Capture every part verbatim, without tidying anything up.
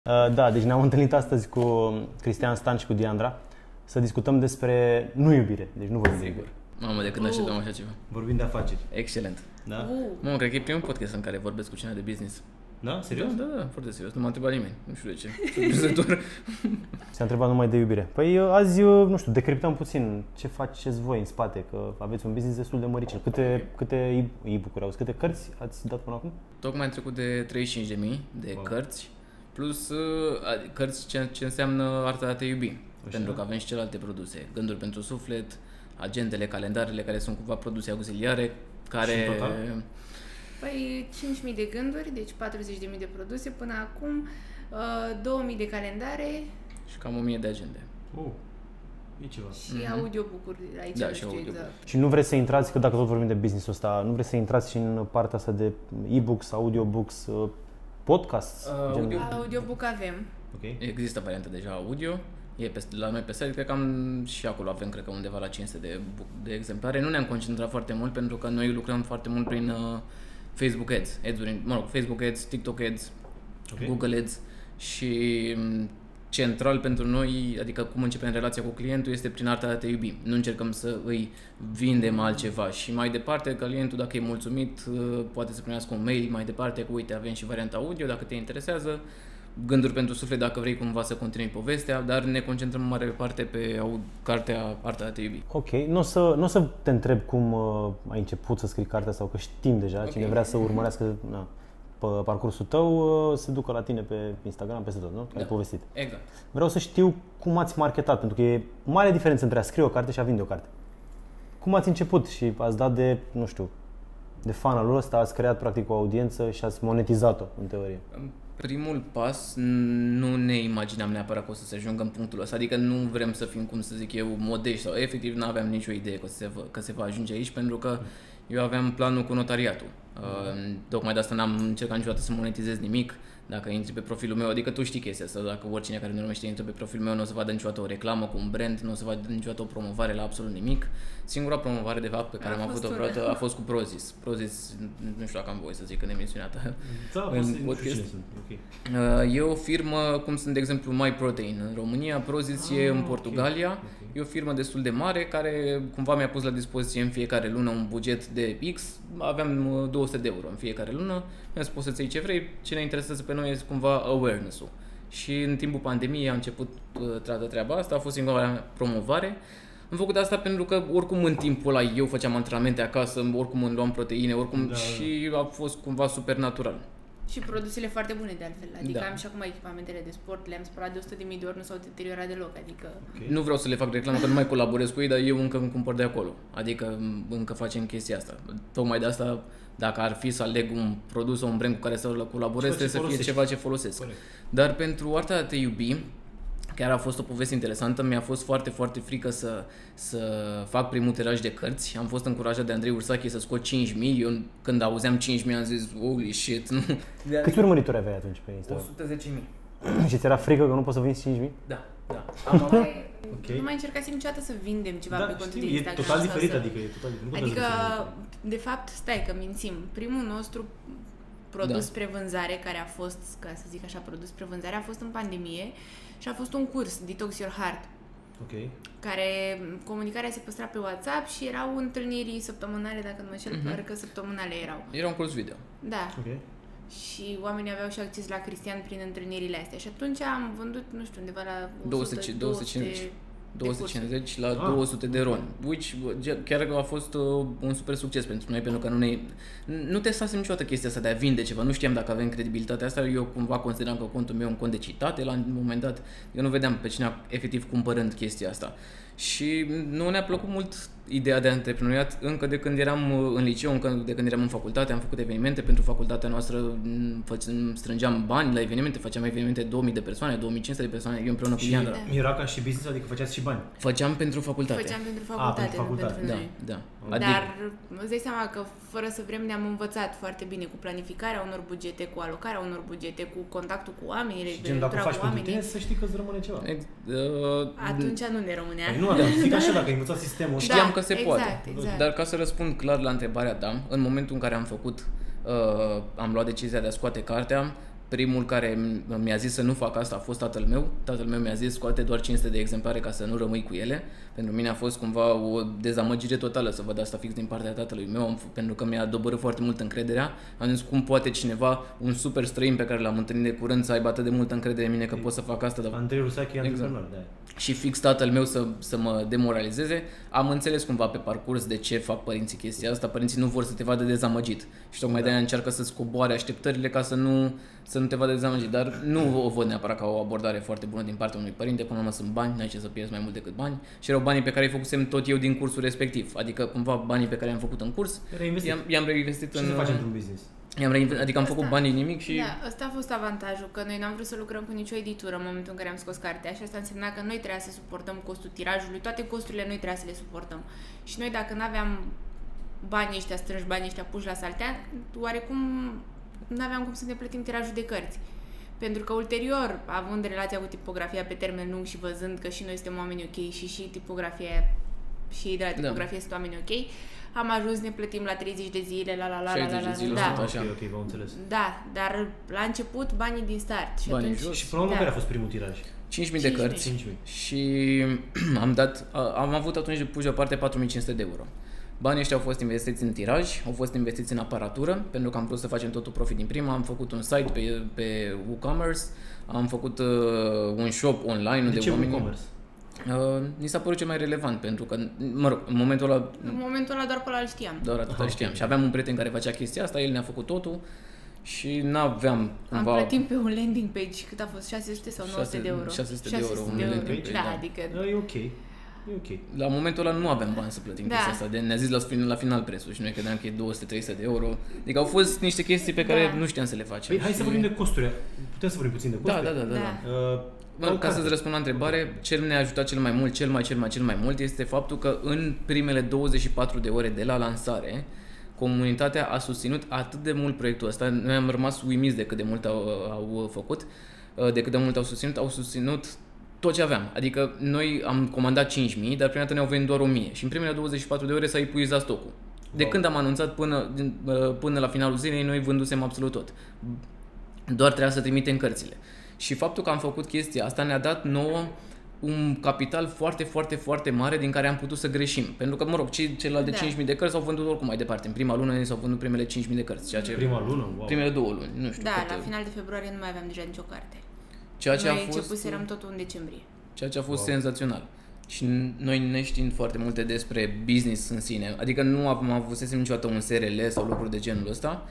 Uh, da, deci ne-am întâlnit astăzi cu Cristian Stan și cu Diandra să discutăm despre nu iubire, deci nu vorbim de iubire. Mamă, de când Uh. așteptam așa ceva. Vorbim de afaceri. Excelent. Da? Uh. Mamă, cred că e primul podcast în care vorbesc cu cineva de business. Da? Serios? Da, da, da, foarte serios. Nu m-a întrebat nimeni. Nu știu de ce. Surprinzător. S-a întrebat numai de iubire. Păi uh, azi, uh, nu știu, decriptăm puțin ce faceți voi în spate, că aveți un business destul de măricel. Câte, câte e-book-uri auzi, câte cărți ați dat până acum? Tocmai am trecut de treizeci și cinci de mii de Wow. cărți, plus uh, cărți ce, ce înseamnă Arta de a te iubi. Așa. Pentru că avem și celelalte produse. Gânduri pentru suflet, agendele, calendarele, care sunt cumva produse auxiliare, care... Și în total? Păi cinci mii de gânduri, deci patruzeci de mii de produse până acum, uh, două mii de calendare Și cam o mie de agende. Uh, e ceva. și Mhm. audiobook-uri, aici Da, nu și știu audiobook. exact. Și nu vreți să intrați, că dacă tot vorbim de business-ul ăsta, nu vreți să intrați și în partea asta de e-books, audiobooks, uh, podcasts? Uh, gen- audio- Audiobook avem. Ok. Există variante deja audio, e pe, la noi pe site, cred că am și acolo avem, cred că undeva la cinci sute de, bu- de exemplare. Nu ne-am concentrat foarte mult pentru că noi lucrăm foarte mult prin uh, Facebook Ads, ads mă rog, Facebook Ads, TikTok Ads, Ok. Google Ads și um, central pentru noi, adică cum începem relația cu clientul, este prin arta de a te iubi. Nu încercăm să îi vindem altceva și mai departe, că clientul, dacă e mulțumit, uh, poate să primească un mail mai departe cu uite, avem și varianta audio, dacă te interesează, gânduri pentru suflet dacă vrei cumva să continui povestea, dar ne concentrăm în mare parte pe au, cartea Arta de a te iubi. Ok, nu o să, n-o să te întreb cum uh, ai început să scrii cartea sau că știm deja, Ok. cine vrea să urmărească na, pe parcursul tău, uh, se ducă la tine pe Instagram, peste tot, nu? Că Da. ai povestit. Exact. Vreau să știu cum ați marketat, pentru că e mare diferență între a scrie o carte și a vinde o carte. Cum ați început și ați dat de, nu știu, de funnel-ul ăsta, ați creat practic o audiență și ați monetizat-o, în teorie. Primul pas, nu ne imaginam neapărat că o să se ajungă în punctul ăsta, adică nu vrem să fim, cum să zic eu, modești sau efectiv nu aveam nicio idee că se, va, că se va ajunge aici, pentru că eu aveam planul cu notariatul. Uh, tocmai de asta n-am încercat niciodată să monetizez nimic. Dacă intri pe profilul meu, adică tu știi chestia asta, dacă oricine care nu urmește intră pe profilul meu, nu o să vadă niciodată o reclamă cu un brand, nu o să vadă niciodată o promovare la absolut nimic. Singura promovare de fapt pe care A am fost avut-o una. vreodată a fost cu Prozis. Prozis, nu știu dacă am voie să zic în emisiunea ta. Da, în podcast. Ok. Uh, E o firmă, cum sunt de exemplu MyProtein în România, Prozis Ah, e în ok, Portugalia, ok. e o firmă destul de mare care cumva mi-a pus la dispoziție în fiecare lună un buget de X, aveam uh, două sute de euro în fiecare lună, mi-a spus să-ți iei ce vrei, ce ne interesează pe noi este cumva awareness-ul. Și în timpul pandemiei am început uh, toată treaba asta, a fost singura mea promovare. Am făcut asta pentru că oricum în timpul ăla eu făceam antrenamente acasă, oricum îmi luam proteine, oricum Da. și a fost cumva super natural. Și produsele foarte bune de altfel. Adică Da. am și acum echipamentele de sport, le-am spălat de o sută de mii de ori, nu s-au deteriorat deloc. Adică Ok. Nu vreau să le fac reclamă, că nu mai colaborez cu ei, dar eu încă îmi cumpăr de acolo. Adică încă facem chestia asta. Tocmai de asta, dacă ar fi să aleg un produs sau un brand cu care să colaborez, Ceva ce trebuie să fie folosești. ceva ce folosesc. Corect. Dar pentru Arta de a te iubi, chiar a fost o poveste interesantă, mi-a fost foarte, foarte frică să, să fac primul tiraj de cărți. Am fost încurajat de Andrei Ursache să scot cinci mii. Eu când auzeam cinci mii am zis, holy shit, nu? Câți urmăritori aveai atunci pe Instagram? o sută zece mii. Și ți era frică că nu poți să vinzi cinci mii? Da, da. am mai, Ok. nu mai încercasem niciodată să vindem ceva Da, pe contul știu, de e Instagram. total sau diferit, să... adică e total diferit. Nu puteți Adică, să- de fapt, stai că mințim. Primul nostru produs Da. spre vânzare, care a fost, ca să zic așa, produs spre vânzare, a fost în pandemie și a fost un curs, Detox Your Heart, Ok. care comunicarea se păstra pe WhatsApp și erau întâlniri săptămânale, dacă nu mă înșel, Mhm. parcă săptămânale erau. Era un curs video. Da. Ok. Și oamenii aveau și acces la Cristian prin întâlnirile astea. Și atunci am vândut, nu știu, undeva la două sute, o sută, două sute cincizeci. două sute cincizeci la Ah. două sute de roni, which chiar că a fost uh, un super succes pentru noi, pentru că nu ne nu testasem niciodată chestia asta de a vinde ceva, nu știam dacă avem credibilitatea asta, eu cumva consideram că contul meu e un cont de citate, la un moment dat eu nu vedeam pe cine efectiv cumpărând chestia asta. Și nu ne-a plăcut mult ideea de antreprenoriat încă de când eram uh, în liceu, încă de când eram în facultate, am făcut evenimente pentru facultatea noastră, m, făceam, strângeam bani la evenimente, făceam evenimente două mii de persoane, două mii cinci sute de persoane, eu împreună cu Și Diandra. era ca și business, adică făceați și bani. Făceam pentru facultate. Făceam pentru Ah, facultate, pentru nu facultate, pentru Da, noi. da. Dar îți dai seama că fără să vrem ne-am învățat foarte bine cu planificarea unor bugete, cu alocarea unor bugete, cu contactul cu oamenii, Și gen, dacă legătura faci cu pentru oamenii. tine, să știi că îți rămâne ceva. Ex- uh, Atunci nu ne rămânea. Păi nu, dar zic așa, dacă ai învățat sistemul ăsta. Știam Da, că se exact, poate. exact. Dar ca să răspund clar la întrebarea ta, în momentul în care am făcut, uh, am luat decizia de a scoate cartea, primul care mi-a zis să nu fac asta a fost tatăl meu. Tatăl meu mi-a zis scoate doar cinci sute de exemplare ca să nu rămâi cu ele. Pentru mine a fost cumva o dezamăgire totală să văd asta fix din partea tatălui meu, pentru că mi-a doborât foarte mult încrederea. Am zis cum poate cineva, un super străin pe care l-am întâlnit de curând, să aibă atât de multă încredere în mine că pot să fac asta. Dar... Andrei Rusache e Exact. antreprenor, da. Și fix tatăl meu să, să mă demoralizeze. Am înțeles cumva pe parcurs de ce fac părinții chestia asta. Părinții nu vor să te vadă dezamăgit și tocmai da. de aia încearcă să-ți coboare așteptările ca să nu, să nu te vadă dezamăgit. Dar nu o văd neapărat ca o abordare foarte bună din partea unui părinte. Până la urmă sunt bani, n-ai ce să pierzi mai mult decât bani. Și erau banii pe care îi făcusem tot eu din cursul respectiv. Adică cumva banii pe care i-am făcut în curs i-am, i-am reinvestit ce în... Ce să faci într-un business? I-am reinvestit, adică am făcut Asta, bani din nimic și... Da, ăsta a fost avantajul, că noi n-am vrut să lucrăm cu nicio editură în momentul în care am scos cartea și asta însemna că noi trebuia să suportăm costul tirajului, toate costurile noi trebuia să le suportăm. Și noi dacă n-aveam banii ăștia strânși, banii ăștia puși la saltea, oarecum n-aveam cum să ne plătim tirajul de cărți. Pentru că ulterior, având relația cu tipografia pe termen lung și văzând că și noi suntem oameni ok și și tipografia și ei de la tipografie da. sunt oameni ok, am ajuns, ne plătim la treizeci de zile, la la la la la la, de zile, da. așa. Ok, ok, v-am înțeles. Da, dar la început banii din start. Și banii atunci, jos. Și până la urmă da. care a fost primul tiraj? cinci mii de cărți cinci mii. și am dat, am avut atunci de pus deoparte patru mii cinci sute de euro. Banii ăștia au fost investiți în tiraj, au fost investiți în aparatură, pentru că am vrut să facem totul profit din prima. Am făcut un site pe, pe WooCommerce, am făcut uh, un shop online. De unde ce oamenii... WooCommerce? Uh, mi s-a părut cel mai relevant, pentru că, mă rog, în momentul ăla... În momentul ăla doar pe ăla îl știam. Doar atât Aha, știam. okay. Și aveam un prieten care făcea chestia asta, el ne-a făcut totul și n-aveam cumva... Am plătit pe un landing page, cât a fost? șase sute sau nouă sute de euro? șase sute de euro, un landing page, da, da. adică... Da, e ok. E ok. La momentul ăla nu aveam bani să plătim Da. chestia asta. De, ne-a zis la final, la final prețul și noi credeam că e două sute trei sute de euro. Adică au fost niște chestii pe care Da. nu știam să le facem. Păi hai să vorbim de costuri. Putem să vorbim puțin de Da, costuri? da, da, da. Da. da. Uh, Mă, ca să-ți răspund la întrebare, ce ne-a ajutat cel mai mult, cel mai, cel mai, cel mai mult este faptul că în primele douăzeci și patru de ore de la lansare, comunitatea a susținut atât de mult proiectul ăsta, noi am rămas uimiți de cât de mult au, au făcut, de cât de mult au susținut, au susținut tot ce aveam. Adică noi am comandat cinci mii, dar prima dată ne-au venit doar o mie și în primele douăzeci și patru de ore s-a epuizat stocul. De Wow. când am anunțat până, până la finalul zilei, noi vândusem absolut tot. Doar trebuia să trimitem cărțile. Și faptul că am făcut chestia asta ne-a dat nouă un capital foarte, foarte, foarte mare din care am putut să greșim. Pentru că, mă rog, cei celelalte Da. cinci mii de cărți s-au vândut oricum mai departe. În prima lună s-au vândut primele cinci mii de cărți. Ceea ce Prima lună? Wow. Primele două luni, nu știu Da, câte. la final de februarie nu mai aveam deja nicio carte. Ceea ce Noi a fost, începuserăm totul în decembrie. ceea ce a fost Wow. senzațional. Și noi neștiind foarte multe despre business în sine, adică nu am avusesem niciodată un S R L sau lucruri de genul ăsta,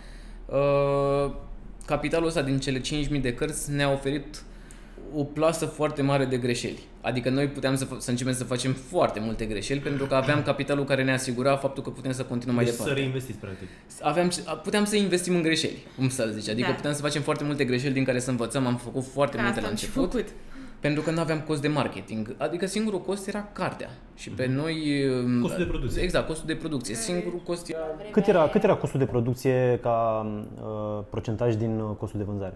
uh, capitalul ăsta din cele cinci mii de cărți ne-a oferit o plasă foarte mare de greșeli. Adică noi puteam să, să începem să facem foarte multe greșeli pentru că aveam capitalul care ne asigura faptul că putem să continuăm mai Deci departe. să reinvestiți, practic. Aveam, puteam să investim în greșeli, cum să zice. Adică Da. puteam să facem foarte multe greșeli din care să învățăm. Am făcut foarte Ca multe asta la am și început. făcut. Pentru că nu aveam cost de marketing. Adică singurul cost era cartea. Și pe noi... Costul de producție. Exact, costul de producție. Singurul cost era... Cât era, cât era costul de producție ca uh, procentaj din uh, costul de vânzare?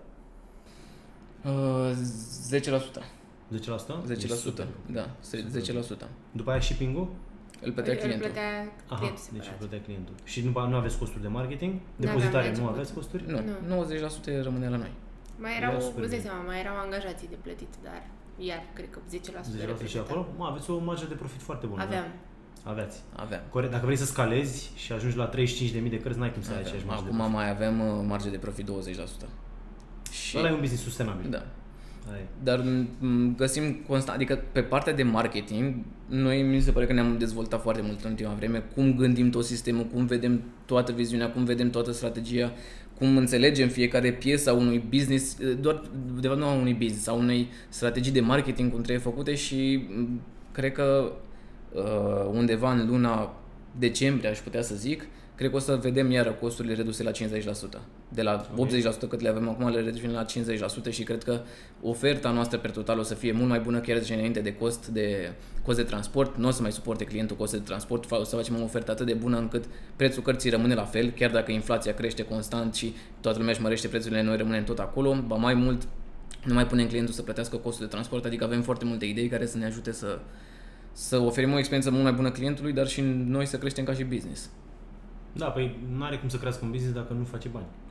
Uh, zece la sută. zece la sută? zece la sută. Super. Da, zece la sută. După aia shipping-ul? Îl plătea Îl clientul. plătea Aha, clientul deci separat. îl plătea clientul. Și nu, nu aveți costuri de marketing? N-aveam Depozitare, la nu început. aveți costuri? Nu, Nu. nouăzeci la sută rămâne la noi. Mai Era erau, super îți dai bine. seama, mai erau angajații de plătit, dar iar cred că zece la sută zece la sută și acolo? Mă, aveți o marjă de profit foarte bună. aveam. Da? Aveați. Aveam. Corect. Dacă vrei să scalezi și ajungi la treizeci și cinci de mii de cărți, n-ai cum să ai Aveam. aceeași marjă de Acum profit. mai avem uh, marge de profit douăzeci la sută. Și... Ăla e un business sustenabil. Da. Aia e. Dar m, găsim constant, adică pe partea de marketing, noi mi se pare că ne-am dezvoltat foarte mult în ultima vreme, cum gândim tot sistemul, cum vedem toată viziunea, cum vedem toată strategia, cum înțelegem fiecare piesă a unui business, doar de fapt nu a unui business, a unei strategii de marketing cum trebuie făcute și m, cred că uh, undeva în luna decembrie, aș putea să zic, cred că o să vedem iară costurile reduse la cincizeci la sută. De la optzeci la sută cât le avem acum, le reducem la cincizeci la sută și cred că oferta noastră per total o să fie mult mai bună chiar de înainte de cost de, cost de transport. Nu o să mai suporte clientul costul de transport, o să facem o ofertă atât de bună încât prețul cărții rămâne la fel, chiar dacă inflația crește constant și toată lumea își mărește prețurile, noi rămânem tot acolo, ba mai mult, nu mai punem clientul să plătească costul de transport, adică avem foarte multe idei care să ne ajute să, să oferim o experiență mult mai bună clientului, dar și noi să creștem ca și business. Da, păi nu are cum să crească un business dacă nu face bani.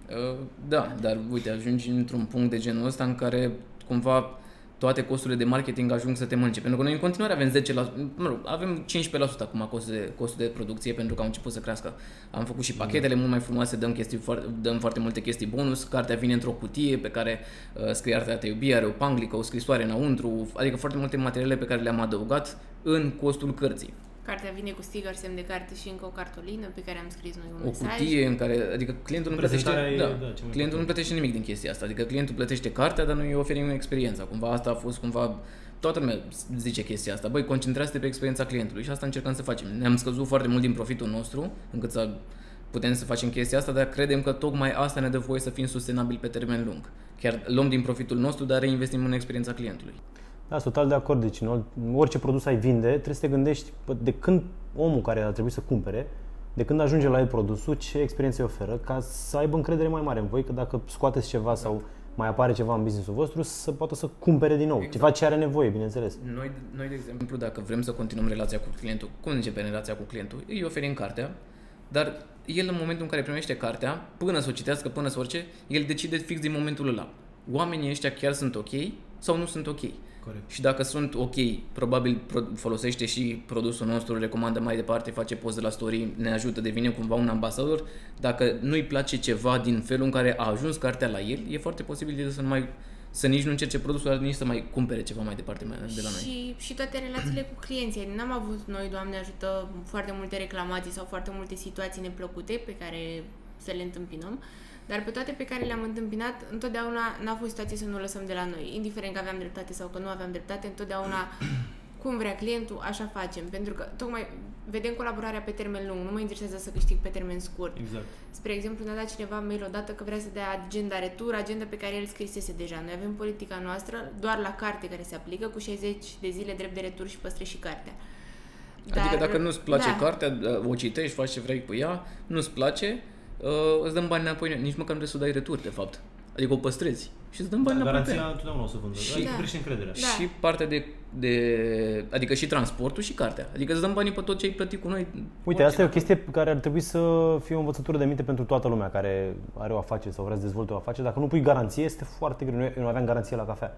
Da, dar uite, ajungi într-un punct de genul ăsta în care cumva toate costurile de marketing ajung să te mănânce. Pentru că noi în continuare avem zece la sută, mă rog, avem cincisprezece la sută acum costul de, costul de producție pentru că au început să crească. Am făcut și pachetele mult mai frumoase, dăm, chestii, dăm foarte multe chestii bonus, cartea vine într-o cutie pe care uh, scrie Arta de a te iubi, are o panglică, o scrisoare înăuntru, adică foarte multe materiale pe care le-am adăugat în costul cărții. Cartea vine cu sticker, semn de carte și încă o cartolină pe care am scris noi un o mesaj. cutie în care, adică clientul nu plătește, e, da, da, clientul nu plătește nimic din chestia asta, adică clientul plătește cartea, dar noi îi oferim experiența. Cumva asta a fost cumva, toată lumea zice chestia asta, băi, concentrează-te pe experiența clientului și asta încercăm să facem. Ne-am scăzut foarte mult din profitul nostru, încât să putem să facem chestia asta, dar credem că tocmai asta ne dă voie să fim sustenabili pe termen lung. Chiar luăm din profitul nostru, dar reinvestim în experiența clientului. Da, sunt total de acord. Deci, în orice produs ai vinde, trebuie să te gândești de când omul care ar trebui să cumpere, de când ajunge la el produsul, ce experiență îi oferă, ca să aibă încredere mai mare în voi, că dacă scoateți ceva exact. sau mai apare ceva în business-ul vostru, să poată să cumpere din nou. Exact. Ceva ce are nevoie, bineînțeles. Noi, noi, de exemplu, dacă vrem să continuăm relația cu clientul, cum începem relația cu clientul? Îi oferim cartea, dar el în momentul în care primește cartea, până să o citească, până să orice, el decide fix din momentul ăla. Oamenii ăștia chiar sunt ok sau nu sunt ok? Corect. Și dacă sunt ok, probabil folosește și produsul nostru, recomandă mai departe, face post de la story, ne ajută, devine cumva un ambasador. Dacă nu-i place ceva din felul în care a ajuns cartea la el, e foarte posibil să nu mai să nici nu încerce produsul, dar nici să mai cumpere ceva mai departe de la noi. Și, și toate relațiile cu clienții. N-am avut noi, Doamne ajută, foarte multe reclamații sau foarte multe situații neplăcute pe care să le întâmpinăm. Dar pe toate pe care le-am întâmpinat, întotdeauna n-a fost situație să nu o lăsăm de la noi. Indiferent că aveam dreptate sau că nu aveam dreptate, întotdeauna cum vrea clientul, așa facem. Pentru că tocmai vedem colaborarea pe termen lung, nu mă interesează să câștig pe termen scurt. Exact. Spre exemplu, ne-a dat cineva mail odată că vrea să dea agenda retur, agenda pe care el scrisese deja. Noi avem politica noastră doar la carte care se aplică, cu șaizeci de zile drept de retur și păstrezi și cartea. Dar, adică dacă nu-ți place da. cartea, o citești, faci ce vrei cu ea, nu-ți place, Uh, îți dăm bani înapoi, nici măcar nu trebuie să o dai retur, de fapt. Adică o păstrezi și îți dăm bani da, înapoi. Garanția întotdeauna o să vândă, și, adică da. crește încrederea. Da. Și partea de, de, adică și transportul și cartea. Adică îți dăm banii pe tot ce ai plătit cu noi. Uite, asta e o chestie care ar trebui să fie o învățătură de minte pentru toată lumea care are o afacere sau vrea să dezvolte o afacere. Dacă nu pui garanție, este foarte greu. Noi nu aveam garanție la cafea.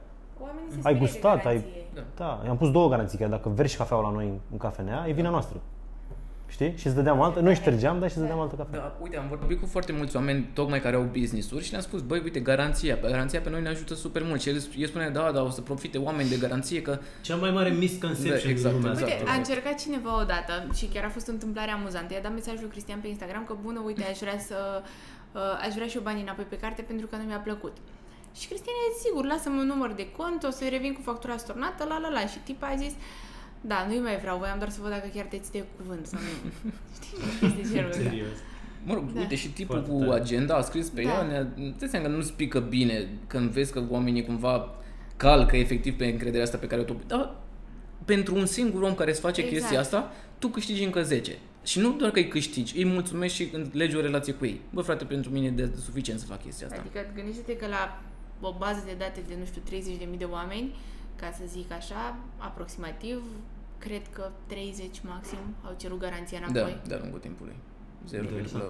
Ai gustat, ai... Da. da. I-am pus două garanții, chiar dacă vergi cafeaua la noi în cafenea, e vina noastră. Știi? Și îți dădeam altă, noi ștergeam, dar și îți dădeam altă cafea. Da, uite, am vorbit cu foarte mulți oameni tocmai care au business-uri și le-am spus, băi, uite, garanția, garanția pe noi ne ajută super mult. Și el, el spune, da, da, o să profite oameni de garanție că... Cea mai mare misconception da, exact, din lumea. Uite, exact, a încercat cineva odată și chiar a fost o întâmplare amuzantă. I-a dat mesajul Cristian pe Instagram că, bună, uite, aș vrea să uh, aș vrea și eu banii înapoi pe carte pentru că nu mi-a plăcut. Și Cristian a zis, sigur, lasă-mi un număr de cont, o să-i revin cu factura stornată, la la la. Și tipa a zis, da, nu-i mai vreau, voiam doar să văd dacă chiar te ții de cuvânt sau nu. Știi? Este genul ăsta. Mă rog, da. Uite, și tipul Foarte cu tare. agenda a scris pe da. ea, ne-a, te seama că nu-ți pică bine când vezi că oamenii cumva calcă efectiv pe încrederea asta pe care o tu... Dar pentru un singur om care îți face exact. chestia asta, tu câștigi încă zece. Și nu doar că îi câștigi, îi mulțumești și când legi o relație cu ei. Bă, frate, pentru mine e de suficient să fac chestia asta. Adică gândește-te că la o bază de date de, nu știu, treizeci de mii de oameni, ca să zic așa, aproximativ, cred că treizeci maxim au cerut garanția înapoi. Da, de-a lungul timpului. zero.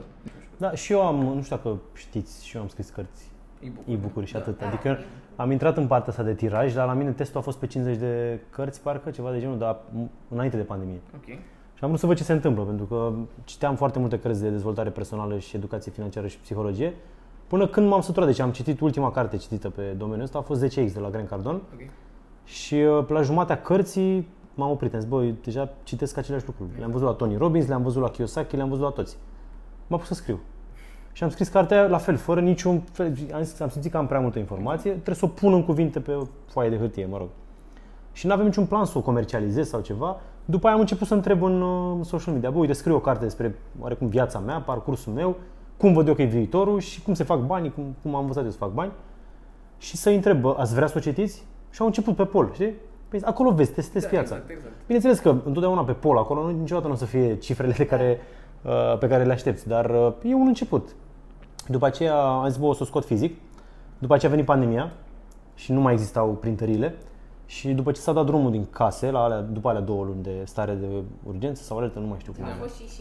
Da, și eu am, nu știu dacă știți, și eu am scris cărți, e-book-uri, e-book-uri și da. atât. Adică am intrat în partea asta de tiraj, dar la mine testul a fost pe cincizeci de cărți, parcă, ceva de genul, dar înainte de pandemie. Okay. Și am vrut să văd ce se întâmplă, pentru că citeam foarte multe cărți de dezvoltare personală și educație financiară și psihologie, până când m-am săturat. Deci am citit ultima carte citită pe domeniul ăsta, a fost zece X de la Grant Cardone. Okay. Și la jumatea cărții m-am oprit, am zis, băi, deja citesc aceleași lucruri. Le-am văzut la Tony Robbins, le-am văzut la Kiyosaki, le-am văzut la toți. M-am pus să scriu. Și am scris cartea la fel, fără niciun fel, am, zis, am simțit că am prea multă informație, trebuie să o pun în cuvinte pe o foaie de hârtie, mă rog. Și nu aveam niciun plan să o comercializez sau ceva. După aia am început să întreb în, în social media, bă, uite, scriu o carte despre oarecum viața mea, parcursul meu, cum văd eu că e viitorul și cum se fac banii, cum, cum am învățat eu să fac bani. Și să-i întreb, bă, ați vrea să o citiți? Și au început pe pol, știi? Păi acolo vezi, testezi da, piața. Exact, exact. Bineînțeles că întotdeauna pe pol, acolo nu, niciodată nu o să fie cifrele de care, uh, pe care le aștepți, dar uh, e un început. După aceea am zis, bă, o să o scot fizic. După aceea a venit pandemia și nu mai existau printările. Și după ce s-a dat drumul din case, la alea, după alea două luni de stare de urgență sau alertă, nu mai știu cum. A fost și și.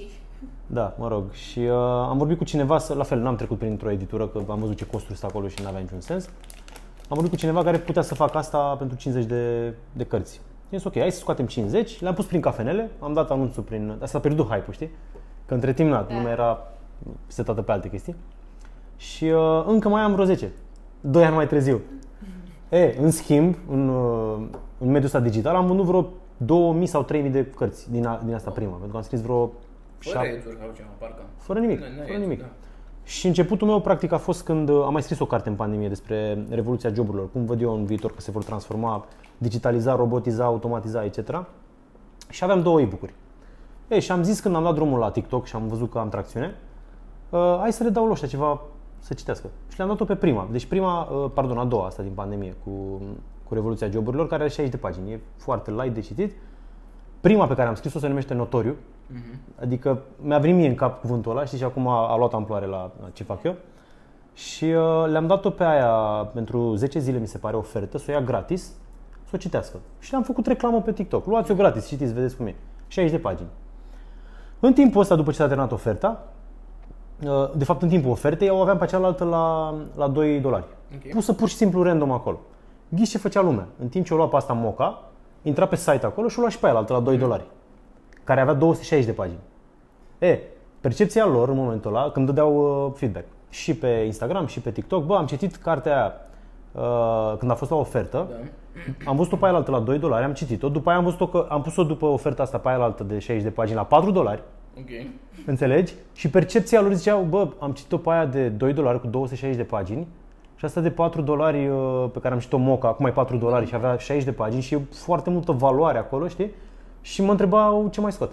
Da, mă rog. Și uh, am vorbit cu cineva, să, la fel, n-am trecut printr-o editură, că am văzut ce costuri sunt acolo și n-avea niciun sens. Am vorbit cu cineva care putea să facă asta pentru cincizeci de, de cărți. I-am zis, ok, hai să scoatem cincizeci, le-am pus prin cafenele, am dat anunțul prin... Asta a pierdut hype-ul, știi? Că între timp, na, da. lumea era setată pe alte chestii. Și uh, încă mai am vreo zece, doi ani mai târziu. E, în schimb, în, uh, în mediul ăsta digital am vândut vreo două mii sau trei mii de cărți din, a, din asta prima, pentru că am scris vreo... Fără edituri sau ceva, parcă. Fără nimic, fără nimic. Da. Și începutul meu, practic, a fost când am mai scris o carte în pandemie despre revoluția joburilor, cum văd eu în viitor că se vor transforma, digitaliza, robotiza, automatiza, et cetera. Și aveam două e-book-uri. Ei, și am zis când am dat drumul la TikTok și am văzut că am tracțiune, uh, hai să le dau ăștia ceva să citească. Și le-am dat-o pe prima. Deci prima, uh, pardon, a doua asta din pandemie cu, cu revoluția joburilor, care are șaizeci de pagini. E foarte light de citit. Prima pe care am scris-o se numește Notoriu. Uh-huh. Adică mi-a venit mie în cap cuvântul ăla, știi, și acum a, a luat amploare la, la ce fac eu. Și uh, le-am dat-o pe aia pentru zece zile, mi se pare, ofertă, să o ia gratis, să o citească. Și le-am făcut reclamă pe TikTok. Luați-o gratis, citiți, vedeți cum e. șaizeci de pagini. În timpul ăsta, după ce s-a terminat oferta, uh, de fapt în timpul ofertei, o aveam pe cealaltă la, la doi dolari. Okay. Pusă pur și simplu random acolo. Ghiși ce făcea lumea. În timp ce o lua pe asta Moca, intra pe site acolo și o lua și pe aia la doi dolari. Care avea două sute șaizeci de pagini. E, percepția lor în momentul ăla, când dădeau uh, feedback, și pe Instagram, și pe TikTok, bă, am citit cartea aia uh, când a fost la ofertă, da. Am văzut-o pe aia la doi dolari, am citit-o, după aia am văzut-o că am pus-o după oferta asta pe aia de șaizeci de pagini la patru dolari. Ok. Înțelegi? Și percepția lor ziceau, bă, am citit-o pe aia de doi dolari cu două sute șaizeci de pagini și asta de patru dolari uh, pe care am citit-o Moca, acum e patru dolari și avea șaizeci de pagini și e foarte multă valoare acolo, știi? Și mă întrebau ce mai scot.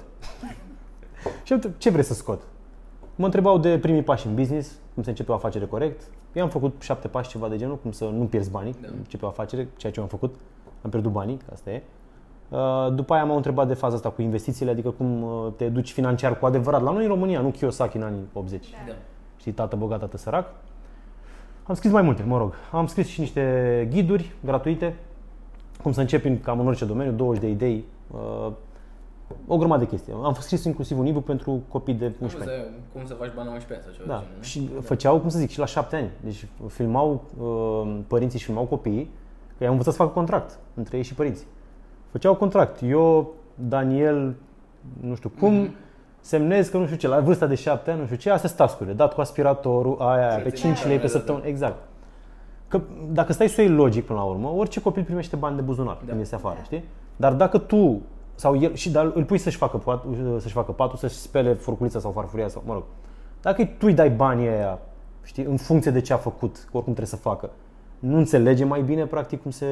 Și am ce vrei să scot? Mă întrebau de primii pași în business, cum se începe o afacere corect. Eu am făcut șapte pași, ceva de genul, cum să nu pierzi banii, da. Începe o afacere, ceea ce am făcut. Am pierdut banii, asta e. După aia m-au întrebat de faza asta cu investițiile, adică cum te duci financiar cu adevărat. La noi în România, nu Kiyosaki în anii optzeci. Da. Știi, tată bogat, tată sărac. Am scris mai multe, mă rog. Am scris și niște ghiduri gratuite, cum să începi cam în orice domeniu, douăzeci de idei, o grămadă de chestii. Am scris inclusiv un e-book pentru copii de unsprezece ani. Cum să faci bani la unsprezece sau ceva. Da. Și da. Făceau, cum să zic, și la șapte ani. Deci filmau, părinții și filmau copiii, că i-au învățat să facă contract între ei și părinții. Făceau contract. Eu, Daniel, nu știu cum, mm-hmm. semnez că nu știu ce, la vârsta de șapte ani, nu știu ce, astea sunt task-urile, dat cu aspiratorul, aia, aia pe cinci lei pe săptămână, exact. Că dacă stai să o iei logic până la urmă, orice copil primește bani de buzunar da. Când iese afară, știi? Dar dacă tu sau el, și dar îl pui să-și facă, pat, să-și facă patul, să-și spele furculița sau farfuria sau, mă rog. Dacă tu îi dai banii aia, știi, în funcție de ce a făcut, oricum trebuie să facă, nu înțelege mai bine, practic, cum se,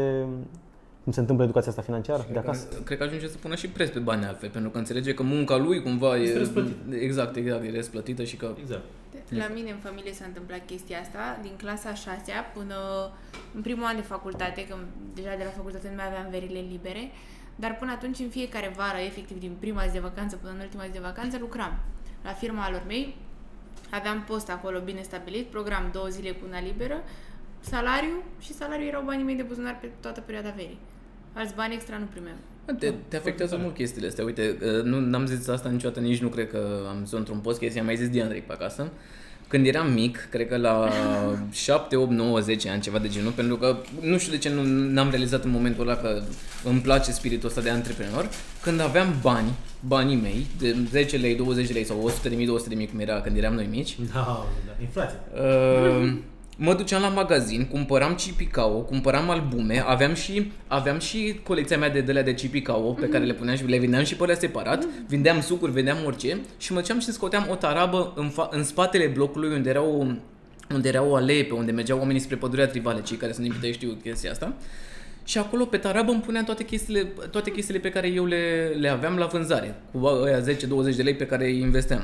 cum se întâmplă educația asta financiară de acasă? Că, cred că ajunge să pună și preț pe bani altfel, pentru că înțelege că munca lui cumva este e... răsplătită. Exact, exact, e răsplătită și că... Exact. La mine în familie s-a întâmplat chestia asta, din clasa a șasea până în primul an de facultate, că deja de la facultate nu mai aveam verile libere, dar până atunci, în fiecare vară, efectiv din prima zi de vacanță până în ultima zi de vacanță, lucram. La firma alor mei, aveam post acolo bine stabilit, program două zile cu una liberă, salariu și salariul erau banii mei de buzunar pe toată perioada verii. Alți bani extra nu primeam. Te, te afectează mult chestiile astea. Uite, nu n-am zis asta niciodată, nici nu cred că am zis într-un post, chestia, am mai zis Diandrei pe acasă. Când eram mic, cred că la șapte, opt, nouă, zece ani, ceva de genul, pentru că nu știu de ce nu n-am realizat în momentul ăla că îmi place spiritul ăsta de antreprenor, când aveam bani, banii mei, de zece lei, douăzeci lei sau o sută de mii, două sute de mii, cum era când eram noi mici. Da, da, inflație. Uh, Mă duceam la magazin, cumpăram Cipicao, cumpăram albume, aveam și, aveam și colecția mea de dălea de Cipicao pe care le puneam și le vindeam și pe alea separat, vindeam sucuri, vindeam orice și mă duceam și scoteam o tarabă în, fa- în spatele blocului unde era, o, unde era o alee pe unde mergeau oamenii spre pădurea Trivale, cei care sunt din Pitești știu chestia asta. Și acolo pe tarabă îmi puneam toate chestiile, toate chestiile pe care eu le, le aveam la vânzare, cu aia zece douăzeci de lei pe care îi investeam.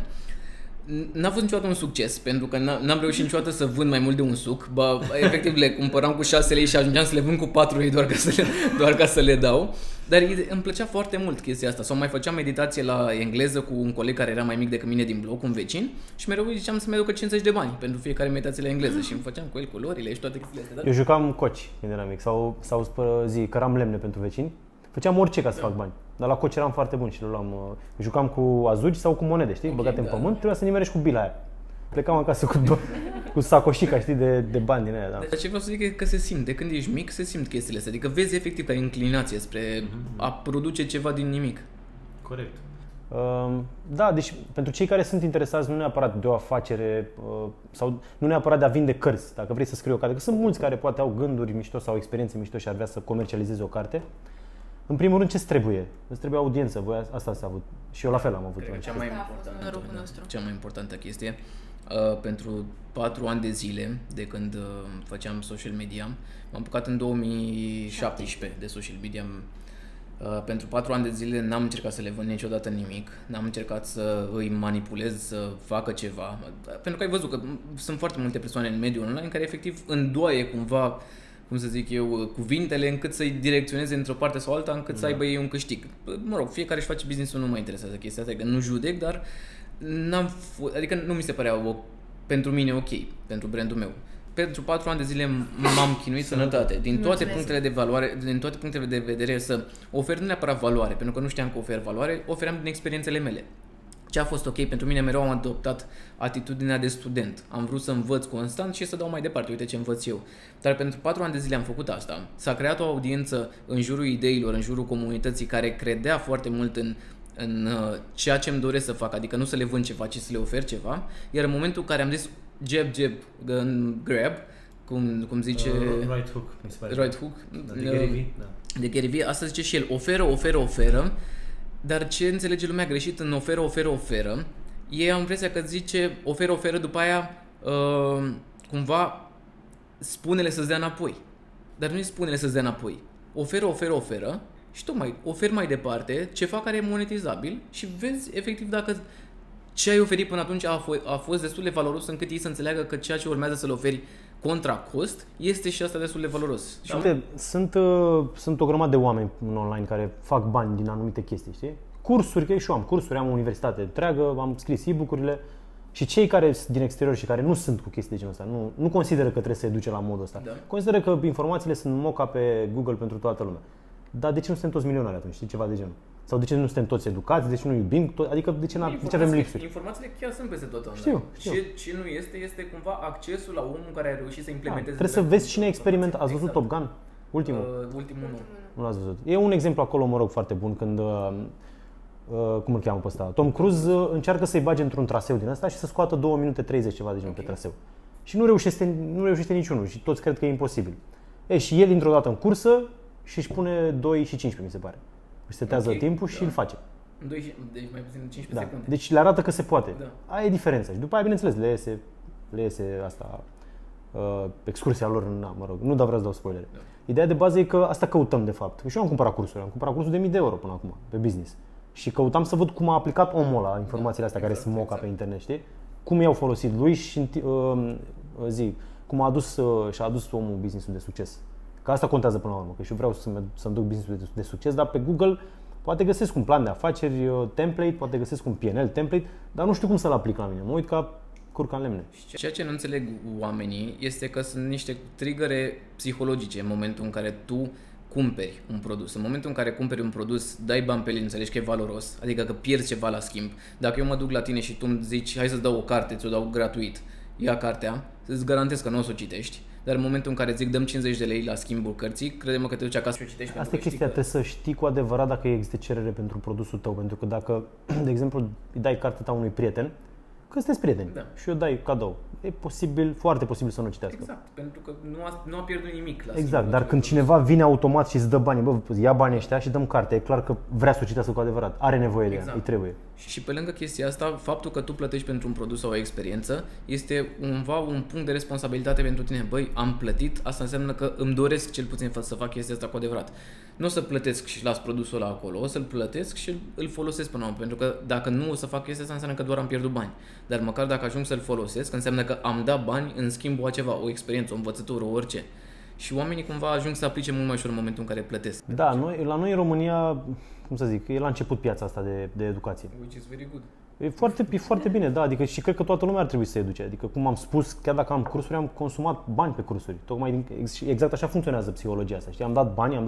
N-a fost niciodată un succes, pentru că n-am reușit niciodată să vând mai mult de un suc. Ba, efectiv le cumpăram cu șase lei și ajungeam să le vând cu patru lei doar ca să le, doar ca să le dau. Dar îmi plăcea foarte mult chestia asta. Sau mai făceam meditație la engleză cu un coleg care era mai mic decât mine din bloc, un vecin, și mereu ziceam să-mi aducă cincizeci de bani pentru fiecare meditație la engleză și îmi făceam cu el culorile și toate chestiile astea. Eu jucam coci când eram mic sau, sau zi, căram lemne pentru vecini. Făceam orice ca să da. fac bani. Dar la coci eram foarte bun și le luam, uh, jucam cu azugi sau cu monede, știi? Okay, băgate da. în pământ, trebuia să nimerești cu bila aia. Plecam acasă cu, cu sacoșica, știi, de, de bani din aia, da. Deci ce vreau să zic e că se simte, când ești mic, se simt chestiile astea. Adică vezi efectiv că ai inclinație spre mm-hmm. a produce ceva din nimic. Corect. Uh, da, deci pentru cei care sunt interesați nu neapărat de o afacere uh, sau nu neapărat de a vinde cărți, dacă vrei să scrii o carte, că sunt mulți care poate au gânduri mișto sau experiențe mișto și ar vrea să comercializeze o carte. În primul rând, ce-ți trebuie? Îți trebuie audiență, voi asta ați avut. Și eu la fel am avut. Cred că cea mai importantă, da, cea mai importantă chestie. Uh, pentru patru ani de zile, de când uh, făceam social media, m-am apucat în două mii șaptesprezece de social media. Uh, pentru patru ani de zile n-am încercat să le vând niciodată nimic, n-am încercat să îi manipulez să facă ceva, pentru că ai văzut că sunt foarte multe persoane în mediul online care efectiv îndoaie cumva, cum să zic eu, cuvintele încât să-i direcționeze într-o parte sau alta, încât da. să aibă ei un câștig. Mă rog, fiecare își face business-ul, nu mă interesează chestia asta, adică nu judec, dar n-am f- adică nu mi se părea o, pentru mine ok, pentru brandul meu. Pentru patru ani de zile m-am chinuit sănătate, din toate punctele de valoare, din toate punctele de vedere, să ofer nu neapărat valoare, pentru că nu știam că ofer valoare, oferam din experiențele mele. Ce a fost ok pentru mine, mereu am adoptat atitudinea de student. Am vrut să învăț constant și să dau mai departe, uite ce învăț eu. Dar pentru patru ani de zile am făcut asta. S-a creat o audiență în jurul ideilor, în jurul comunității care credea foarte mult în în ceea ce îmi doresc să fac, adică nu să le vând ceva, ci să le ofer ceva. Iar în momentul în care am zis jab, jab, grab, cum, cum zice... Uh, right hook, mi se pare. Right hook. Da, de Gary Vee. Da. De Gary Vee, asta zice și el, oferă, oferă, oferă, dar ce înțelege lumea greșit în oferă, oferă, oferă, ei au impresia că zice oferă, oferă, după aia uh, cumva spune-le să-ți dea înapoi. Dar nu-i spune-le să-ți dea înapoi. Oferă, oferă, oferă, și tocmai oferi mai departe ceva care e monetizabil și vezi efectiv dacă ce ai oferit până atunci a, f- a fost destul de valoros încât ei să înțeleagă că ceea ce urmează să le oferi contra cost este și asta destul de valoros. Și da? uite, sunt, uh, sunt o grămadă de oameni în online care fac bani din anumite chestii, știi? Cursuri, că și eu am cursuri, am o universitate întreagă, am scris e-book-urile și cei care sunt din exterior și care nu sunt cu chestii de genul ăsta, nu, nu consideră că trebuie să educe la modul ăsta. Da. Consideră că informațiile sunt moca pe Google pentru toată lumea. Dar de ce nu suntem toți milionari atunci, știi, ceva de genul? Sau de ce nu suntem toți educați, de ce nu iubim, tot, adică de ce, de ce avem lipsuri? Informațiile chiar sunt peste tot online. Știu, știu. Ce, ce nu este, este cumva accesul la omul care a reușit să implementeze. Da, trebuie să vezi cine a experimentat. Ați văzut exact. Top Gun? Ultimul? Uh, ultimul nu. Nu l-ați văzut. E un exemplu acolo, mă rog, foarte bun, când, uh, uh, cum îl cheamă pe ăsta? Tom Cruise uh, încearcă să-i bage într-un traseu din ăsta și să scoată două minute treizeci ceva de genul okay. pe traseu. Și nu reușește, nu reușește niciunul și toți cred că e imposibil. E, și el intră odată în cursă și își pune doi și cincisprezece, mi se pare. Își setează okay, timpul da. și îl face. doi, deci mai puțin de cincisprezece da. secunde. Deci le arată că se poate. Da. Aia e diferența. Și după aia, bineînțeles, le iese, le iese asta, uh, excursia lor, na, mă rog, nu da vreau să dau spoilere. Da. Ideea de bază e că asta căutăm, de fapt. Și eu am cumpărat cursuri, am cumpărat cursuri de mii de euro până acum, pe business. Și căutam să văd cum a aplicat omul ăla informațiile astea da, exact, care sunt moca exact. pe internet, știi? Cum i-au folosit lui și, uh, zi, cum a adus, uh, și-a adus omul business-ul de succes. Că asta contează până la urmă, că și eu vreau să-mi, să-mi duc business-ul de, de succes, dar pe Google poate găsesc un plan de afaceri, template, poate găsesc un P and L template, dar nu știu cum să-l aplic la mine. Mă uit ca curca în lemne. Ceea ce nu înțeleg oamenii este că sunt niște triggere psihologice în momentul în care tu cumperi un produs. În momentul în care cumperi un produs, dai bani pe el, înțelegi că e valoros, adică că pierzi ceva la schimb. Dacă eu mă duc la tine și tu îmi zici, hai să-ți dau o carte, ți-o dau gratuit, ia cartea, îți garantez că nu o să o citești. Dar în momentul în care zic dăm cincizeci de lei la schimbul cărții, crede-mă că te duci acasă și o citești. Asta e chestia, că... trebuie să știi cu adevărat dacă există cerere pentru produsul tău. Pentru că dacă, de exemplu, îi dai cartea ta unui prieten, că sunteți prieteni da. și o dai cadou, e posibil, foarte posibil să nu o citească. Exact, pentru că nu a, nu a pierdut nimic la Exact, dar când cineva vine automat și îți dă banii, bă, ia banii ăștia și dăm carte, e clar că vrea să o citească cu adevărat, are nevoie exact. de ea, îi trebuie. Și pe lângă chestia asta, faptul că tu plătești pentru un produs sau o experiență este cumva un punct de responsabilitate pentru tine. Băi, am plătit, asta înseamnă că îmi doresc cel puțin să fac chestia asta cu adevărat. Nu o să plătesc și las produsul ăla acolo, o să-l plătesc și îl folosesc până la urmă, pentru că dacă nu o să fac chestia asta înseamnă că doar am pierdut bani. Dar măcar dacă ajung să-l folosesc, înseamnă că am dat bani în schimbul a ceva, o experiență, o învățătură, orice. Și oamenii cumva ajung să aplice mult mai ușor în momentul în care plătesc. Da, noi, la noi în România, cum să zic, e la început piața asta de, de educație. Which is very good. E foarte, e foarte bine, da, adică și cred că toată lumea ar trebui să se educe. Adică, cum am spus, chiar dacă am cursuri, am consumat bani pe cursuri. Tocmai din, exact așa funcționează psihologia asta, știi? Am dat bani, am dat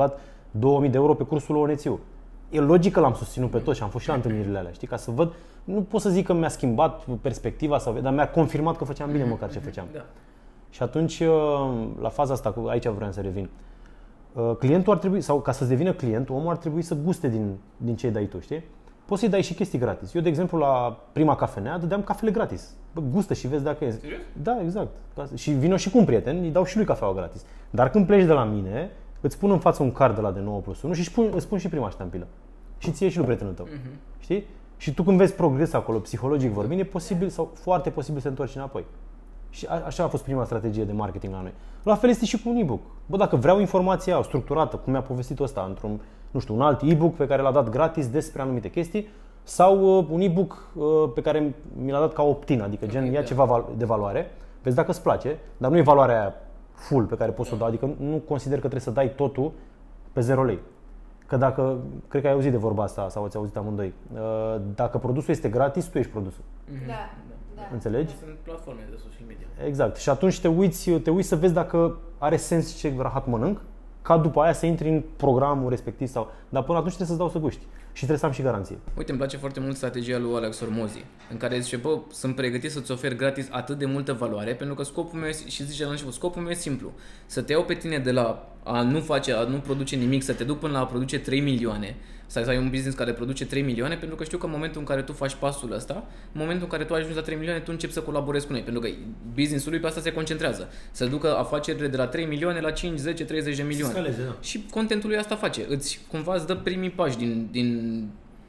două mii de euro pe cursul O N Ț U. E logic că l-am susținut pe toți și am fost și la întâlnirile alea, știi, ca să văd, nu pot să zic că mi-a schimbat perspectiva, sau, dar mi-a confirmat că făceam bine măcar ce făceam. Da. Și atunci, la faza asta, aici vreau să revin, clientul ar trebui, sau ca să-ți devină client, omul ar trebui să guste din, din ce dai tu, știi? Poți să-i dai și chestii gratis. Eu, de exemplu, la prima cafenea, dădeam cafele gratis. Bă, gustă și vezi dacă e. Serios? Da, exact. Și vino și cu un prieten, îi dau și lui cafeaua gratis. Dar când pleci de la mine, îți pun în față un card de la de nouă plus unu și îți pun, îți spun și prima ștampilă. Și ție și lui prietenul tău. Uh-huh. Știi? Și tu când vezi progres acolo, psihologic vorbind, e posibil sau foarte posibil să te întorci înapoi. Și a, așa a fost prima strategie de marketing la noi. La fel este și cu un e-book. Bă, dacă vreau informația structurată, cum mi-a povestit ăsta, într-un, nu știu, un alt e-book pe care l-a dat gratis despre anumite chestii, sau uh, un e-book uh, pe care mi l-a dat ca opt-in, adică gen, okay, ia da. ceva val- de valoare, vezi dacă îți place, dar nu e valoarea aia full pe care poți să o dau, adică nu consider că trebuie să dai totul pe zero lei. Că dacă, cred că ai auzit de vorba asta sau ați auzit amândoi, uh, dacă produsul este gratis, tu ești produsul. Da, da. Înțelegi? Sunt platforme de social media. Exact. Și atunci te uiți, te uiți să vezi dacă are sens ce rahat mănânc, ca după aia să intri în programul respectiv sau... Dar până atunci trebuie să-ți dau să guști. Și trebuie să am și garanție. Uite, îmi place foarte mult strategia lui Alex Hormozi, în care zice, bă, sunt pregătit să-ți ofer gratis atât de multă valoare, pentru că scopul meu, și zice la început, scopul meu e simplu, să te iau pe tine de la a nu face, a nu produce nimic, să te duc până la a produce trei milioane, să ai un business care produce trei milioane, pentru că știu că în momentul în care tu faci pasul ăsta, în momentul în care tu ajungi la trei milioane, tu începi să colaborezi cu noi, pentru că business-ul lui pe asta se concentrează, să ducă afacerile de la trei milioane la cinci, zece, treizeci de milioane. Scaleze, da. Și contentul lui asta face, îți cumva îți dă primii pași din, din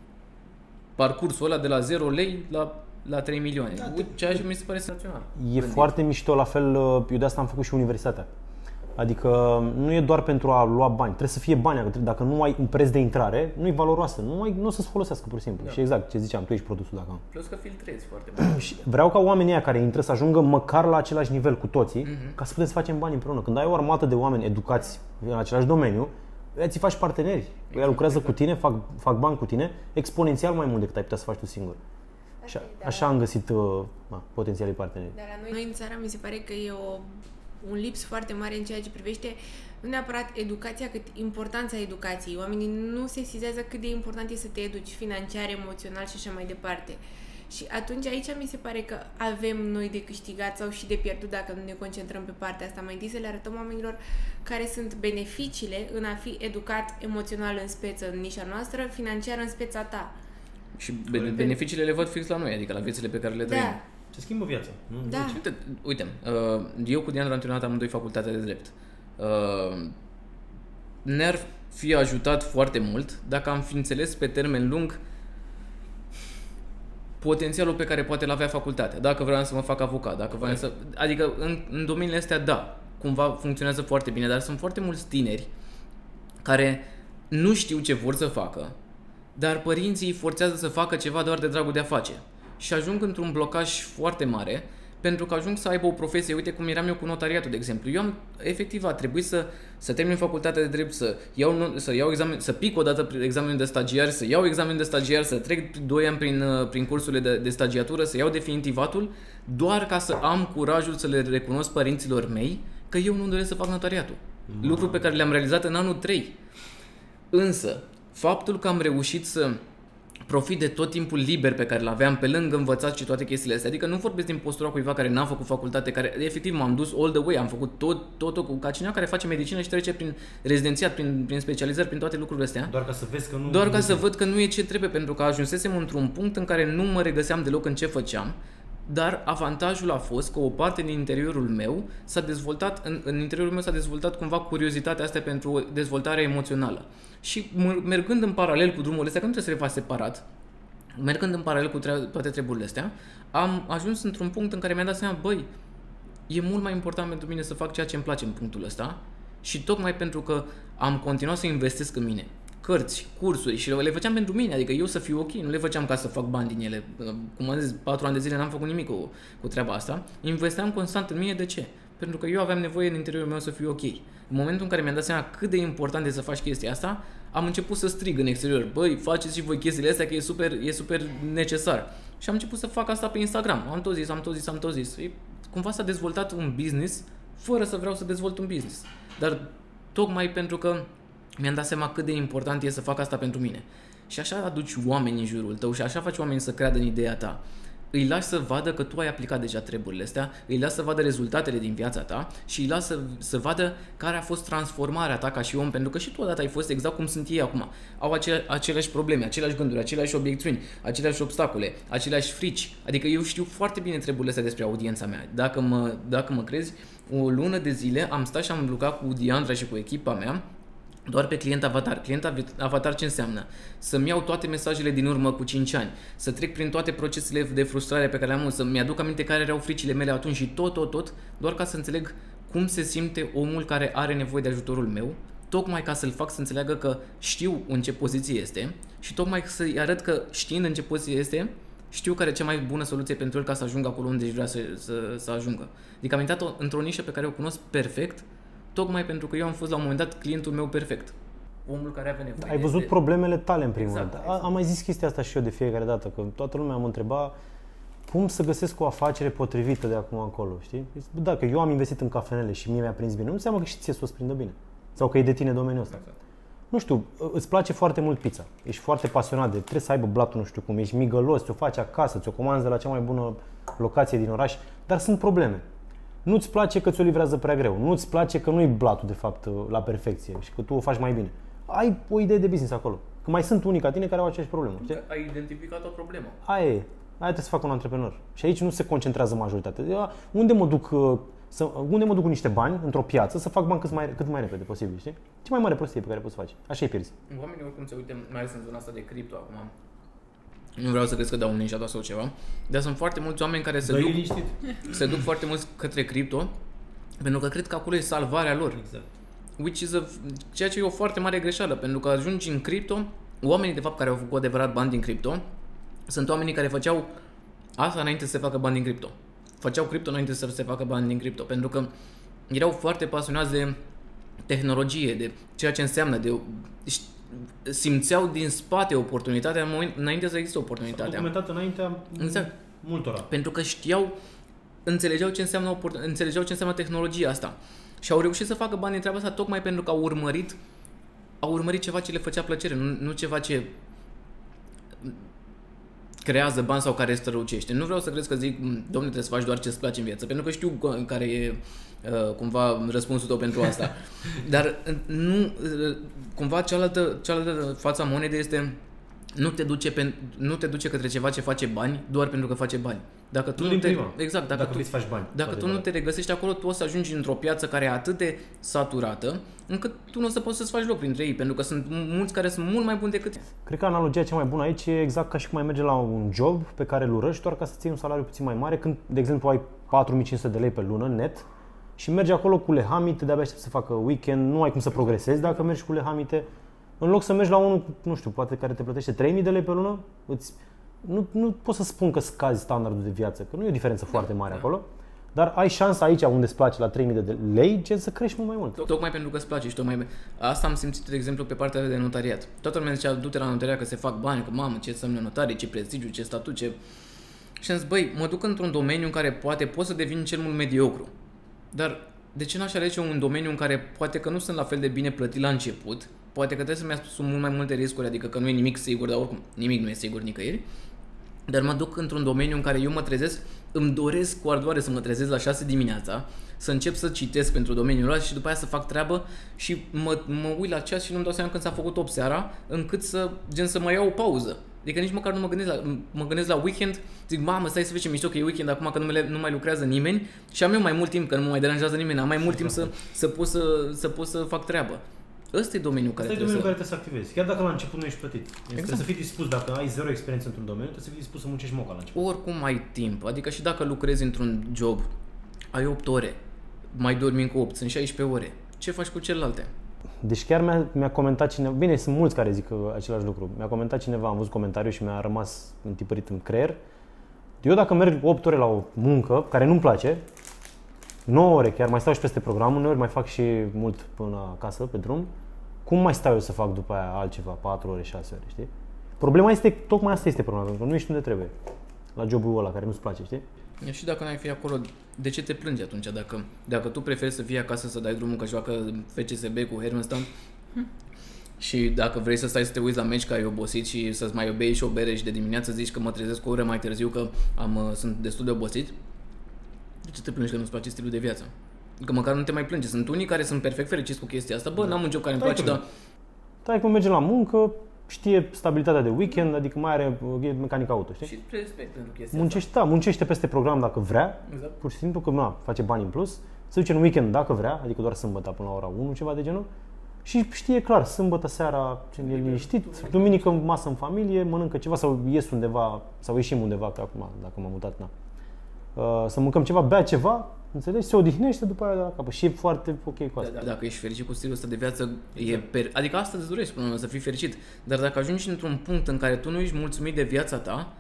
parcursul ăla de la zero lei la, la trei milioane. Da, ceea ce mi se pare senzațional. E Gândit. foarte mișto, la fel, eu de asta am făcut și universitatea. Adică nu e doar pentru a lua bani, trebuie să fie bani. Dacă nu ai un preț de intrare, nu e valoroasă, nu, ai, nu o să-ți folosească pur și simplu. Da. Și exact ce ziceam, tu ești produsul dacă. Plus că filtrezi foarte mult. Și vreau ca oamenii ăia care intră să ajungă măcar la același nivel cu toții, mm-hmm. ca să putem să facem bani împreună. Când ai o armată de oameni educați în același domeniu, ți faci parteneri. Ei lucrează cu tine, fac, fac bani cu tine, exponențial mai mult decât ai putea să faci tu singur. Așa, așa am găsit uh, na, potențialii parteneri. Dar la noi, noi în țara mi se pare că e o, un lips foarte mare în ceea ce privește nu neapărat educația, cât importanța educației. Oamenii nu se sesizează cât de important e să te educi financiar, emoțional și așa mai departe. Și atunci aici mi se pare că avem noi de câștigat sau și de pierdut dacă nu ne concentrăm pe partea asta. Mai întâi să le arătăm oamenilor care sunt beneficiile în a fi educat emoțional în speță în nișa noastră, financiar în speța ta. Și beneficiile le văd fix la noi, adică la viețile pe care le trăim. Da. Se schimbă viața. Nu? Da. Uite, uite, eu cu Diana am terminat amândoi facultatea de drept. Ne-ar fi ajutat foarte mult dacă am fi înțeles pe termen lung potențialul pe care poate l-avea facultatea. Dacă vreau să mă fac avocat, dacă vreau să... Adică în, în domeniile astea, da, cumva funcționează foarte bine, dar sunt foarte mulți tineri care nu știu ce vor să facă, dar părinții îi forțează să facă ceva doar de dragul de a face. Și ajung într-un blocaj foarte mare, pentru că ajung să aibă o profesie. Uite cum eram eu cu notariatul, de exemplu. Eu am, efectiv, a trebuit să, să termin facultatea de drept, să iau, să iau examen, să pic o dată examenul de stagiar, să iau examen de stagiar, să trec doi ani prin, prin cursurile de, de stagiatură, să iau definitivatul, doar ca să am curajul să le recunosc părinților mei că eu nu doresc să fac notariatul. Mm. Lucru pe care le-am realizat în anul trei. Însă, faptul că am reușit să profit de tot timpul liber pe care l-aveam pe lângă învățat și toate chestiile astea. Adică nu vorbesc din postura cuiva care n-a făcut facultate, care efectiv m-am dus all the way, am făcut tot, totul cu ca cineva care face medicină și trece prin rezidențiat, prin, prin specializări, prin toate lucrurile astea. Doar ca să vezi că nu... Doar ca să văd că nu e ce trebuie, pentru că ajunsesem într-un punct în care nu mă regăseam deloc în ce făceam, dar avantajul a fost că o parte din interiorul meu s-a dezvoltat, în, în interiorul meu s-a dezvoltat cumva curiozitatea asta pentru dezvoltarea emoțională. Și mergând în paralel cu drumul ăsta, că nu trebuie să le faci separat, mergând în paralel cu tre- toate treburile astea, am ajuns într-un punct în care mi-am dat seama, băi, e mult mai important pentru mine să fac ceea ce îmi place în punctul ăsta și tocmai pentru că am continuat să investesc în mine. Cărți, cursuri și le făceam pentru mine, adică eu să fiu ok, nu le făceam ca să fac bani din ele. Cum am zis, patru ani de zile n-am făcut nimic cu, cu treaba asta. Investeam constant în mine, de ce? Pentru că eu aveam nevoie în interiorul meu să fiu ok. În momentul în care mi-am dat seama cât de important e să faci chestia asta, am început să strig în exterior, băi, faceți și voi chestiile astea că e super, e super necesar. Și am început să fac asta pe Instagram. Am tot zis, am tot zis, am tot zis. E, cumva s-a dezvoltat un business fără să vreau să dezvolt un business. Dar tocmai pentru că mi-am dat seama cât de important e să fac asta pentru mine. Și așa aduci oameni în jurul tău și așa faci oamenii să creadă în ideea ta. Îi lași să vadă că tu ai aplicat deja treburile astea, îi lași să vadă rezultatele din viața ta și îi lași să, să vadă care a fost transformarea ta ca și om, pentru că și tu odată ai fost exact cum sunt ei acum. Au acele, aceleași probleme, aceleași gânduri, aceleași obiecțiuni, aceleași obstacole, aceleași frici. Adică eu știu foarte bine treburile astea despre audiența mea. Dacă mă, dacă mă crezi, o lună de zile am stat și am lucrat cu Diandra și cu echipa mea doar pe client avatar. Client avatar ce înseamnă? Să-mi iau toate mesajele din urmă cu cinci ani, să trec prin toate procesele de frustrare pe care le-am avut, să-mi aduc aminte care erau fricile mele atunci și tot, tot, tot, doar ca să înțeleg cum se simte omul care are nevoie de ajutorul meu, tocmai ca să-l fac să înțeleagă că știu în ce poziție este și tocmai să-i arăt că știind în ce poziție este, știu care e cea mai bună soluție pentru el ca să ajungă acolo unde își vrea să, să, să ajungă. Adică am intrat într-o nișă pe care o cunosc perfect, tocmai pentru că eu am fost la un moment dat clientul meu perfect. Omul care avea nevoie. Ai văzut de... problemele tale în primul exact, rând. exact. Am mai zis chestia asta și eu de fiecare dată, că toată lumea mă întreba cum să găsesc o afacere potrivită de acum încolo, știi? Dacă eu am investit în cafenele și mie mi-a prins bine, nu înseamnă că și ție să o prindă bine. Sau că e de tine domeniul ăsta. Exact. Nu știu, îți place foarte mult pizza, ești foarte pasionat de, trebuie să aibă blatul nu știu cum, ești migălos, ți-o faci acasă, ți-o comanzi de la cea mai bună locație din oraș, dar sunt probleme. Nu-ți place că ți-o livrează prea greu, nu-ți place că nu-i blatul de fapt la perfecție și că tu o faci mai bine. Ai o idee de business acolo, că mai sunt unii ca tine care au aceeași problemă. Știi? Ai identificat o problemă. Aia e, aia trebuie să facă un antreprenor. Și aici nu se concentrează majoritatea. Eu, unde mă duc să, unde mă duc cu niște bani într-o piață să fac bani cât mai, cât mai repede posibil, știi? Ce mai mare prostie pe care poți să faci. Așa e pierzi. Oamenii oricum se uită, mai ales în zona asta de cripto acum. Nu vreau să crezi că dau un ninja sau ceva, dar sunt foarte mulți oameni care se duc, se duc foarte mult către cripto, pentru că cred că acolo e salvarea lor. Exact. Which is a, ceea ce e o foarte mare greșeală, pentru că ajungi în cripto, oamenii de fapt care au făcut adevărat bani din cripto, sunt oamenii care făceau asta înainte să se facă bani din cripto. Făceau cripto înainte să se facă bani din cripto, pentru că erau foarte pasionați de tehnologie, de ceea ce înseamnă, de simțeau din spate oportunitatea în moment, înainte să existe oportunitatea. S-a documentat înaintea exact. multora. Pentru că știau, înțelegeau ce înseamnă, înțelegeau ce înseamnă tehnologia asta. Și au reușit să facă bani în treaba asta tocmai pentru că au urmărit, au urmărit ceva ce le făcea plăcere, nu, nu ceva ce creează bani sau care strălucește. Nu vreau să crezi că zic, domnule, trebuie să faci doar ce îți place în viață, pentru că știu care e uh, cumva răspunsul tău pentru asta. Dar nu, uh, cumva cealaltă, cealaltă fața monedei este nu te duce pe, nu te duce către ceva ce face bani doar pentru că face bani. Dacă tu nu, nu te exact, dacă, dacă tu faci bani. Dacă tu nu te regăsești acolo, tu o să ajungi într-o piață care e atât de saturată, încât tu nu o să poți să-ți faci loc printre ei, pentru că sunt mulți care sunt mult mai buni decât tine. Cred că analogia cea mai bună aici e exact ca și cum ai merge la un job pe care îl urăști doar ca să-ți iei un salariu puțin mai mare, când, de exemplu, ai patru mii cinci sute de lei pe lună net și mergi acolo cu lehamite, de-abia aștept să facă weekend, nu ai cum să progresezi dacă mergi cu lehamite. În loc să mergi la unul, nu știu, poate care te plătește trei mii de lei pe lună, îți, nu, nu pot să spun că scazi standardul de viață, că nu e o diferență foarte mare acolo, dar ai șansa aici unde îți place la trei mii de lei, ce să crești mult mai mult. Tocmai pentru că îți place și tocmai... Asta am simțit, de exemplu, pe partea de notariat. Toată lumea zicea, du-te la notariat că se fac bani, că mamă, ce înseamnă notarie, ce prestigiu, ce statut, ce... Și am zis, băi, mă duc într-un domeniu în care poate pot să devin cel mult mediocru, dar de ce n-aș alege un domeniu în care poate că nu sunt la fel de bine plătit la început, poate că trebuie să-mi asum mult mai multe riscuri, adică că nu e nimic sigur, dar oricum nimic nu e sigur nicăieri, dar mă duc într-un domeniu în care eu mă trezesc, îmi doresc cu ardoare să mă trezesc la șase dimineața, să încep să citesc pentru domeniul ăla și după aia să fac treabă și mă, mă uit la ceas și nu-mi dau seama când s-a făcut opt seara, încât să, gen, să mă iau o pauză. Adică nici măcar nu mă gândesc la, mă gândesc la weekend, zic, mamă, stai să vezi ce mișto că e weekend acum că nu, me, nu mai lucrează nimeni și am eu mai mult timp, că nu mă mai deranjează nimeni, am mai mult timp să, să, pot să, să pot să fac treabă. Ăsta e domeniul care trebuie, trebuie, să... care trebuie să activezi. Chiar dacă la început nu ești plătit. Exact. Trebuie să fii dispus, dacă ai zero experiență într-un domeniu, trebuie să fii dispus să muncești moca la început. Oricum ai timp. Adică și dacă lucrezi într-un job, ai opt ore, mai dormi încă opt, sunt șaisprezece ore. Ce faci cu celelalte? Deci chiar mi-a, mi-a comentat cineva, bine, sunt mulți care zic același lucru. Mi-a comentat cineva, am văzut comentariu și mi-a rămas întipărit în creier. Eu dacă merg opt ore la o muncă care nu-mi place, nouă ore chiar, mai stau și peste programul, uneori mai fac și mult până acasă, pe drum, cum mai stau eu să fac după aia altceva, patru ore, șase ore, știi? Problema este, tocmai asta este problema, pentru că nu ești unde trebuie, la jobul ăla care nu-ți place, știi? Și dacă n-ai fi acolo, de ce te plângi atunci? Dacă, dacă tu preferi să fii acasă să dai drumul că joacă F C S B cu Hermannstad, Și dacă vrei să stai să te uiți la meci că ai obosit și să-ți mai bei și o bere și de dimineață zici că mă trezesc o oră mai târziu că am, sunt destul de obosit, de ce te plângi că nu-ți place stilul de viață? Că măcar nu te mai plânge. Sunt unii care sunt perfect fericiți cu chestia asta. Bă, n-am un job care îmi place, dar... Tai cum merge la muncă, știe stabilitatea de weekend, adică mai are e mecanic auto, știi? Și respect pentru chestia muncește, asta. Da, muncește peste program dacă vrea, exact. Pur și simplu că na, face bani în plus, se duce în weekend dacă vrea, adică doar sâmbătă până la ora unu, ceva de genul, și știe clar, sâmbătă seara e liniștit, duminică masă în familie, mănâncă ceva sau ies undeva, sau ieșim undeva, că acum, dacă m-am mutat, na. Uh, să mâncăm ceva, bea ceva, înțelegi? Se odihnește după aia de la capăt și e foarte ok cu asta. Da, da, dacă ești fericit cu stilul ăsta de viață, e per... adică asta îți dorești până la urmă, să fii fericit. Dar dacă ajungi într-un punct în care tu nu ești mulțumit de viața ta,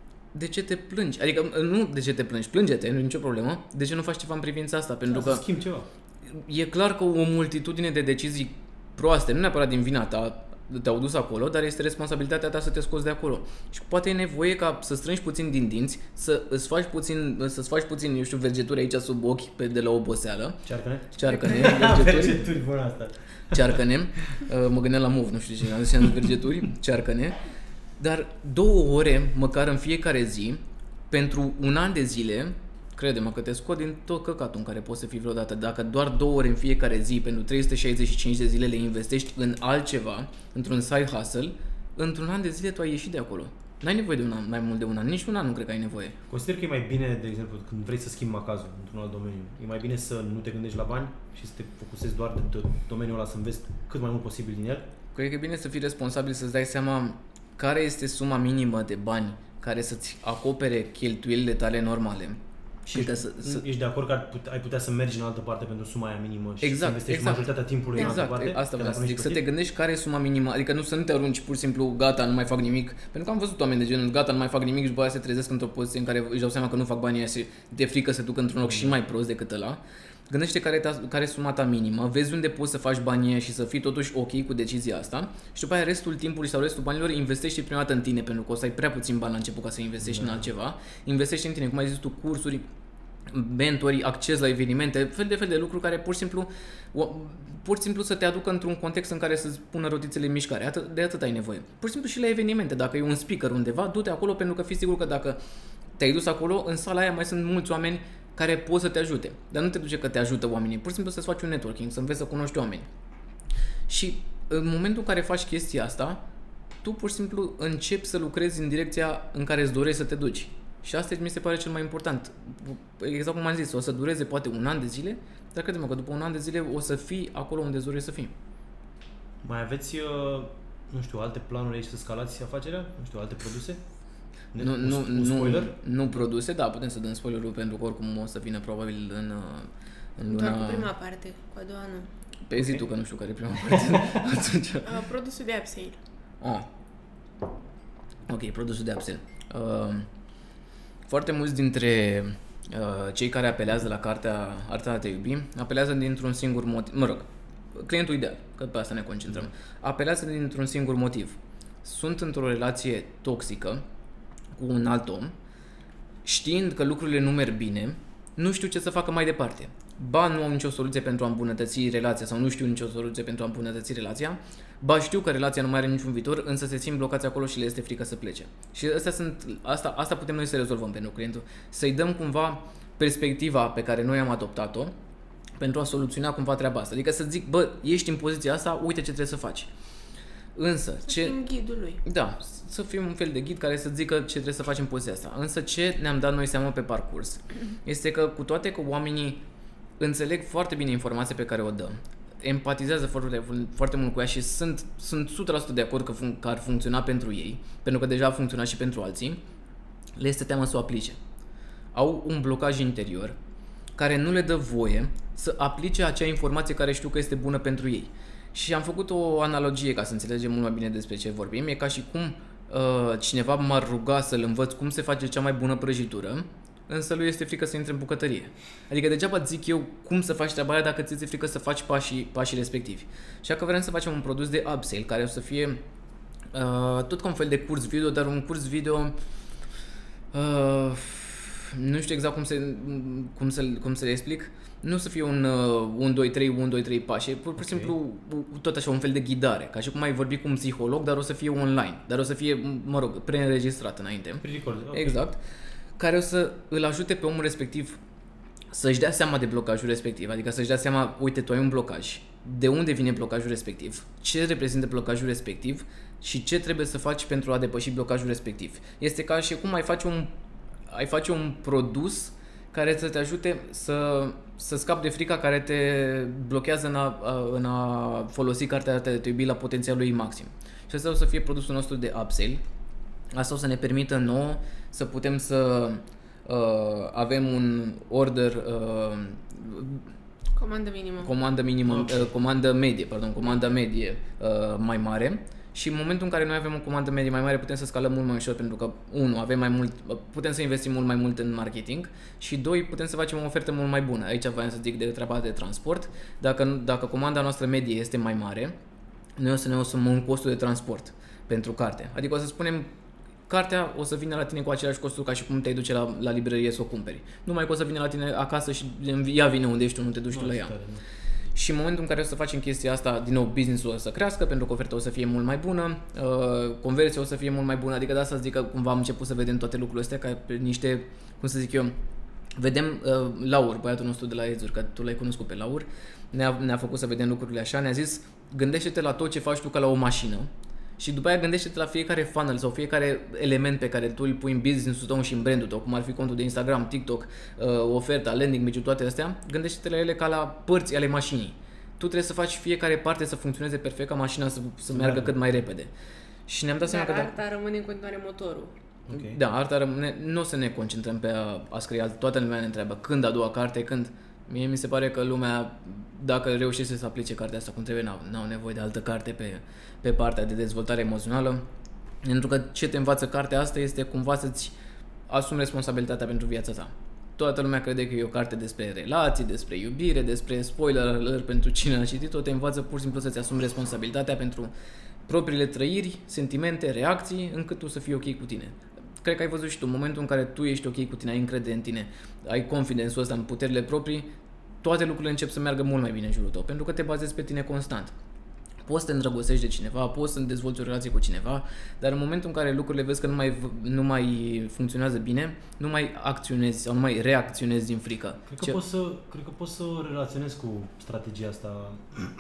de ce te plângi? Adică nu de ce te plângi, plânge-te, nu e nicio problemă. De ce nu faci ceva în privința asta? Pentru da, că să schimbi ceva. E clar că o multitudine de decizii proaste, nu neapărat din vina ta, te-au dus acolo, dar este responsabilitatea ta să te scoți de acolo. Și poate e nevoie ca să strângi puțin din dinți, să îți faci puțin, să-ți faci puțin, eu știu, vergeturi aici sub ochi pe de la oboseală. Cearcă-ne? Cearcă-ne, vergeturi. vergeturi. Bună asta. Cearcă-ne. Mă gândeam la mov, nu știu ce, am zis vergeturi, cearcă-ne. Dar două ore, măcar în fiecare zi, pentru un an de zile, crede-mă că te scot din tot căcatul în care poți să fii vreodată. Dacă doar două ore în fiecare zi, pentru trei sute șaizeci și cinci de zile le investești în altceva, într-un side hustle, într-un an de zile tu ai ieșit de acolo. N-ai nevoie de un an, mai mult de un an. Nici un an nu cred că ai nevoie. Consider că e mai bine, de exemplu, când vrei să schimbi macazul într-un alt domeniu. E mai bine să nu te gândești la bani și să te focusezi doar de domeniul ăla, să înveți cât mai mult posibil din el. Cred că e bine să fii responsabil, să-ți dai seama care este suma minimă de bani care să-ți acopere cheltuielile tale normale. Și ești, să, să... ești de acord că ai putea, ai putea să mergi în altă parte pentru suma aia minimă și exact, să investești exact. majoritatea timpului exact. în altă parte? Asta vreau să zic, să te gândești care e suma minimă, adică nu să nu te arunci pur și simplu, gata, nu mai fac nimic, pentru că am văzut oameni de genul, gata, nu mai fac nimic și după aia se trezesc într-o poziție în care își dau seama că nu fac banii aia și de frică se duc într-un loc și mai prost decât ăla. Gândește care, ta, care e suma ta minimă, vezi unde poți să faci banii aia și să fii totuși ok cu decizia asta și după aia restul timpului sau restul banilor investește prima dată în tine, pentru că o să ai prea puțin bani la început ca să investești da. în altceva. Investește în tine, cum ai zis tu, cursuri, mentori, acces la evenimente, fel de fel de lucruri care pur și simplu pur și simplu să te aducă într-un context în care să-ți pună rotițele în mișcare. Atât, de atât ai nevoie. Pur și simplu și la evenimente, dacă e un speaker undeva, du-te acolo pentru că fii sigur că dacă te-ai dus acolo, în sala aia mai sunt mulți oameni care pot să te ajute. Dar nu te duce că te ajută oamenii, pur și simplu să-ți faci un networking, să înveți să cunoști oameni. Și în momentul în care faci chestia asta, tu pur și simplu începi să lucrezi în direcția în care îți dorești să te duci. Și asta mi se pare cel mai important. Exact cum am zis, o să dureze poate un an de zile, dar crede-mă că după un an de zile o să fii acolo unde îți dorești să fii. Mai aveți, nu știu, alte planuri aici să scalați afacerea? Nu știu, alte produse? Nu, un, nu, un spoiler? nu, nu produse, da, putem să dăm spoilerul pentru că oricum o să vină probabil în, în luna... Doar cu prima parte, cu a doua nu. Pe zi okay. Tu, că nu știu care e prima parte. Atunci... Uh, produsul de upsell. Oh. Ok, produsul de upsell. Uh, foarte mulți dintre uh, cei care apelează la cartea Arta de a te iubi, apelează dintr-un singur motiv, mă rog, clientul ideal, că pe asta ne concentrăm, apelează dintr-un singur motiv. Sunt într-o relație toxică cu un alt om, știind că lucrurile nu merg bine, nu știu ce să facă mai departe. Ba nu au nicio soluție pentru a îmbunătăți relația sau nu știu nicio soluție pentru a îmbunătăți relația, ba știu că relația nu mai are niciun viitor, însă se simt blocați acolo și le este frică să plece. Și astea sunt, asta, asta putem noi să rezolvăm pentru clientul, să-i dăm cumva perspectiva pe care noi am adoptat-o pentru a soluționa cumva treaba asta. Adică să zic, bă, ești în poziția asta, uite ce trebuie să faci. Însă, să ce... fim ghidul lui. Da, să fim un fel de ghid care să zică ce trebuie să facem în poziția asta. Însă ce ne-am dat noi seama pe parcurs este că cu toate că oamenii înțeleg foarte bine informația pe care o dăm, empatizează foarte, foarte mult cu ea și sunt, sunt o sută la sută de acord că, fun- că ar funcționa pentru ei, pentru că deja a funcționat și pentru alții, le este teamă să o aplice. Au un blocaj interior care nu le dă voie să aplice acea informație care știu că este bună pentru ei. Și am făcut o analogie ca să înțelegem mult mai bine despre ce vorbim. E ca și cum uh, cineva m-ar ruga să-l învăț cum se face cea mai bună prăjitură, însă lui este frică să intre în bucătărie. Adică degeaba zic eu cum să faci treaba aia dacă ți-e frică să faci pașii, pașii respectivi. Și dacă vrem să facem un produs de upsell care o să fie uh, tot ca un fel de curs video, dar un curs video uh, nu știu exact cum, se, cum, să, cum să le explic, Nu să fie un unu, doi, trei, unu, doi, trei pași, pur și Ok. simplu tot așa un fel de ghidare, ca și cum ai vorbi cu un psiholog, dar o să fie online, dar o să fie, mă rog, preînregistrat înainte. Pre-record, ok. Exact. Care o să îl ajute pe omul respectiv să-și dea seama de blocajul respectiv, adică să-și dea seama, uite, tu ai un blocaj, de unde vine blocajul respectiv, ce reprezintă blocajul respectiv și ce trebuie să faci pentru a depăși blocajul respectiv. Este ca și cum ai face un, ai face un produs care să te ajute să, să scapi de frica care te blochează în a, în a folosi cartea ta de te iubi la potențialul ei maxim. Și asta o să fie produsul nostru de upsell. Asta o să ne permită nouă să putem să uh, avem un order, uh, Comandă minimă. comandă minimă, Ok. uh, comandă medie, pardon, comandă medie uh, mai mare. Și în momentul în care noi avem o comandă medie mai mare, putem să scalăm mult mai ușor, pentru că, unu, avem mai mult, putem să investim mult mai mult în marketing și, doi, putem să facem o ofertă mult mai bună. Aici voiam să zic de treaba de transport. Dacă, dacă comanda noastră medie este mai mare, noi o să ne asumăm costul de transport pentru carte. Adică o să spunem, cartea o să vină la tine cu același costuri ca și cum te-ai duce la, la librărie să o cumperi. Numai că o să vină la tine acasă și ea vine unde ești tu, nu te duci tu la ea. Tare, da. Și în momentul în care o să facem chestia asta, din nou, business-ul o să crească, pentru că oferta o să fie mult mai bună, uh, conversia o să fie mult mai bună, adică de asta zic că cumva am început să vedem toate lucrurile astea ca pe niște, cum să zic eu, vedem uh, Laur, băiatul nostru de la Edzur, că tu l-ai cunoscut pe Laur, ne-a, ne-a făcut să vedem lucrurile așa, ne-a zis, gândește-te la tot ce faci tu ca la o mașină și după aia gândește-te la fiecare funnel sau fiecare element pe care tu îl pui în business-ul tău și în brandul tău, cum ar fi contul de Instagram, TikTok, uh, oferta, landing page-ul, toate astea, gândește-te la ele ca la părți ale mașinii. Tu trebuie să faci fiecare parte să funcționeze perfect ca mașina să, să meargă meargă. cât mai repede. Și ne-am dat seama Dar că da, arta rămâne în continuare motorul. Ok. da, arta rămâne, nu o să ne concentrăm pe a, a scrie alt, toată lumea ne întreabă când a doua carte, când. Mie mi se pare că lumea, dacă reușește să aplice cartea asta cum trebuie, n-au, n-au nevoie de altă carte pe, pe partea de dezvoltare emoțională. Pentru că ce te învață cartea asta este cumva să-ți asumi responsabilitatea pentru viața ta. Toată lumea crede că e o carte despre relații, despre iubire, despre spoiler alert pentru cine a citit-o, te învață pur și simplu să-ți asumi responsabilitatea pentru propriile trăiri, sentimente, reacții, încât tu să fii ok cu tine. Cred că ai văzut și tu, în momentul în care tu ești ok cu tine, ai încredere în tine, ai confidence-ul ăsta în puterile proprii, toate lucrurile încep să meargă mult mai bine în jurul tău, pentru că te bazezi pe tine constant. Poți să te îndrăgostești de cineva, poți să dezvolți o relație cu cineva, dar în momentul în care lucrurile vezi că nu mai, nu mai funcționează bine, nu mai acționezi sau nu mai reacționezi din frică. Cred că, Ce- poți să, cred că poți să relaționez cu strategia asta.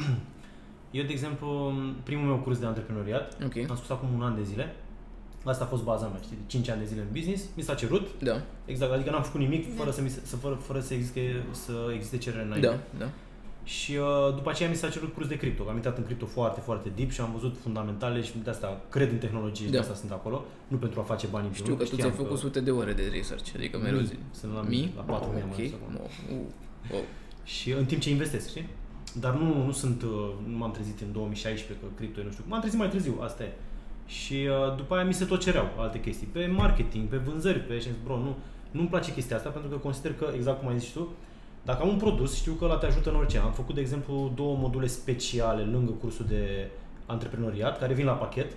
Eu, de exemplu, primul meu curs de antreprenoriat, Ok. am spus acum un an de zile, asta a fost baza mea, știi, de cinci ani de zile în business, mi s-a cerut, Da, exact, adică n-am făcut nimic fără să, mi se, să, fără, fără să, existe, să existe cerere înainte. da, da. Și uh, după aceea mi s-a cerut curs de cripto, că am intrat în cripto foarte, foarte deep și am văzut fundamentale și de asta cred în tehnologie și Da. de asta sunt acolo, nu pentru a face bani în Știu primul că rând, tu ți-ai știam făcut sute de ore de research, adică mereu zi. Sunt la Mii? la patru mii am Ok. ajuns acum. No. Uh. Oh. Și în timp ce investesc, știi? Dar nu, nu sunt, uh, nu m-am trezit în două mii șaisprezece că cripto e nu știu, m-am trezit mai târziu, asta e. Și uh, după aia mi se tot cereau alte chestii, pe marketing, pe vânzări, pe și bro, nu, nu-mi place chestia asta pentru că consider că, exact cum ai zis tu, dacă am un produs, știu că ăla te ajută în orice. Am făcut, de exemplu, două module speciale lângă cursul de antreprenoriat, care vin la pachet,